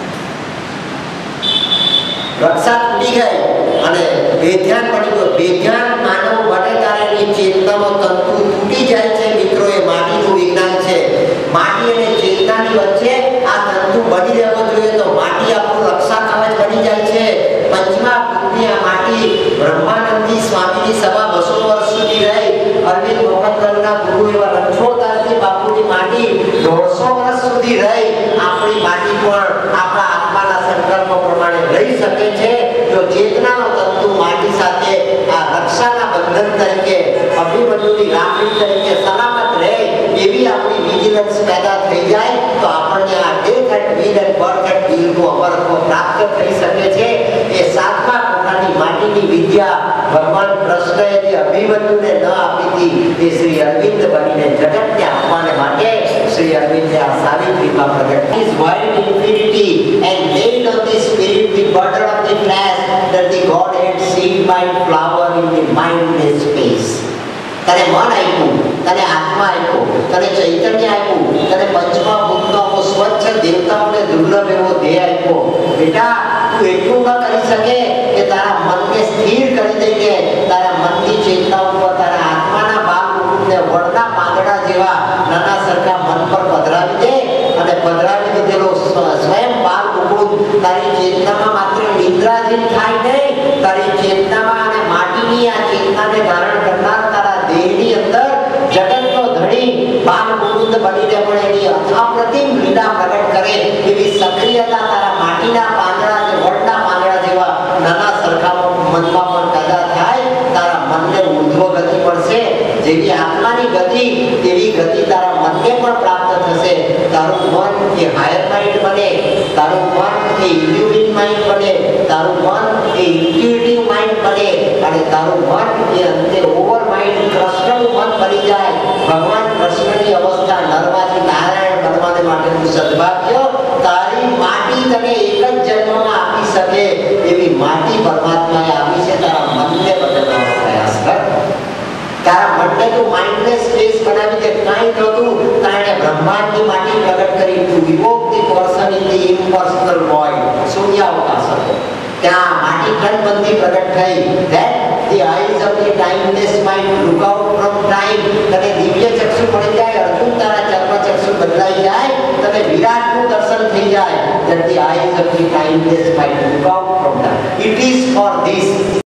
રક્ષા તૂટી ગઈ અને બેધ્યાન બની ગયો. બેધ્યાન માનવ બને ત્યારે એની ચેતનાનો તંતુ તૂટી જાય છે. મિત્રો, એ માટીનું વિજ્ઞાન છે. માટી અને ચેતનાની વચ્ચે આ તંતુ બની રહેવો જોઈએ તો માટી આપણું રક્ષા કવચ બની જાય છે. પંચમા ભૂતની આ માટી બ્રહ્માનંદી સ્વામીની સભા 200 વર્ષ સુધી રહી. અરવિંદ મોહનદલના ગુરુ એવા રણછોડદાસજી બાપુની માટી 150 વર્ષ સુધી રહી. આપણી માટી પણ આપણા આત્માના સંકલ્પ પ્રમાણે રહી શકે છે જો ચેતનાનો તંતુ માટી સાથે આ રક્ષાના બંધન તરીકે, અભિમન્યુની રાખડી તરીકે સલામત રહે એવી આપણી વિજિલન્સ પેદા થઈ જાય તો આપણને આ death at will and birth at વિલનું અમરત્વ પ્રાપ્ત થઈ શકે છે. એ 7મા કોઠાની માટીની વિદ્યા ભગવાન કૃષ્ણએ જે અભિમન્યુને ન આપી હતી તે શ્રી અરવિંદ બનીને જગતને આપવાને માટે શ્રી અરવિંદે આ સારી કૃપા પ્રગટ કરી. Void infinity and laid on the spirit the burden of the flesh that the Godhead seed might flower in the mindless space. તને મન આપ્યું, તને આત્મા આપ્યો, તને ચૈતન્ય આપ્યું, તને પંચમા ભૂતનો સ્વચ્છ દેવતાઓને દુર્લભ એવો દેહ આપ્યો. બેટા, તું એટલું ન કરી શકે કે તારા મનને સ્થિર કરી દઈને તારા મનની ચેતના ઉપર તારા આત્માના બાલ મુકુટને વડના પાંદડા જેવા નાના સરખા મન પર પધરાવી દે અને પધરાવી દીધેલો સ્વયં બાલ મુકુટ તારી ચેતનામાં માત્ર નિદ્રાધીન થાય નહીં, તારી ચેતનામાં અને માટીની આ ચેતનાને ધારણ કરનાર તારા દેહની અંદર જગતનો ધણી બાલ મુકુટ બનીને પણ એની અપ્રતિમ લીલા પ્રગટ કરે એવી સક્રિયતા તારા માટીના પાંદડા અને વડના પાંદડા જેવા નાના સરખા મનમાં પણ પેદા થાય. તારા મનને ઉર્ધ્વ ગતિ મળશે. જેવી આત્માની ગતિ તેવી ગતિ તારા મનને પણ પ્રાપ્ત થશે. તારું મન એ હાયર માઇન્ડ બને, તારું મન એ ઇલ્યુમિન માઇન્ડ બને, તારું મન એ ઇન્ટ્યુઇટિવ માઇન્ડ બને અને તારું મન એ અંતે ઓવર માઇન્ડ કૃષ્ણનું મન બની જાય. ભગવાન કૃષ્ણની અવસ્થા નરમાંથી નારાયણ બનવાને માટેનું સદભાગ્ય તારી માટી તને એક જ જન્મમાં આપી શકે એવી માટી પરમાત્માએ આપી છે. તારા મનને બદલવાનો પ્રયાસ કર. તારા મનને તું માઇન્ડલેસ સ્પેસ બનાવી દે. કાંઈ નહોતું તાણે બ્રહ્માંડની માટી પ્રગટ કરી. તું we woke the person in the impersonal void, શૂન્યાવકાશ હતો. ત્યાં માટી ખંડબંધી પ્રગટ થઈ. That the eyes of the timeless mind look out from time. તને દિવ્ય ચક્ષુ મળી જાય. અર્જુન, તારા ચર્મ ચક્ષુ બદલાઈ જાય. તને વિરાટનું દર્શન થઈ જાય. That the eyes of the timeless mind look out from time. It is for this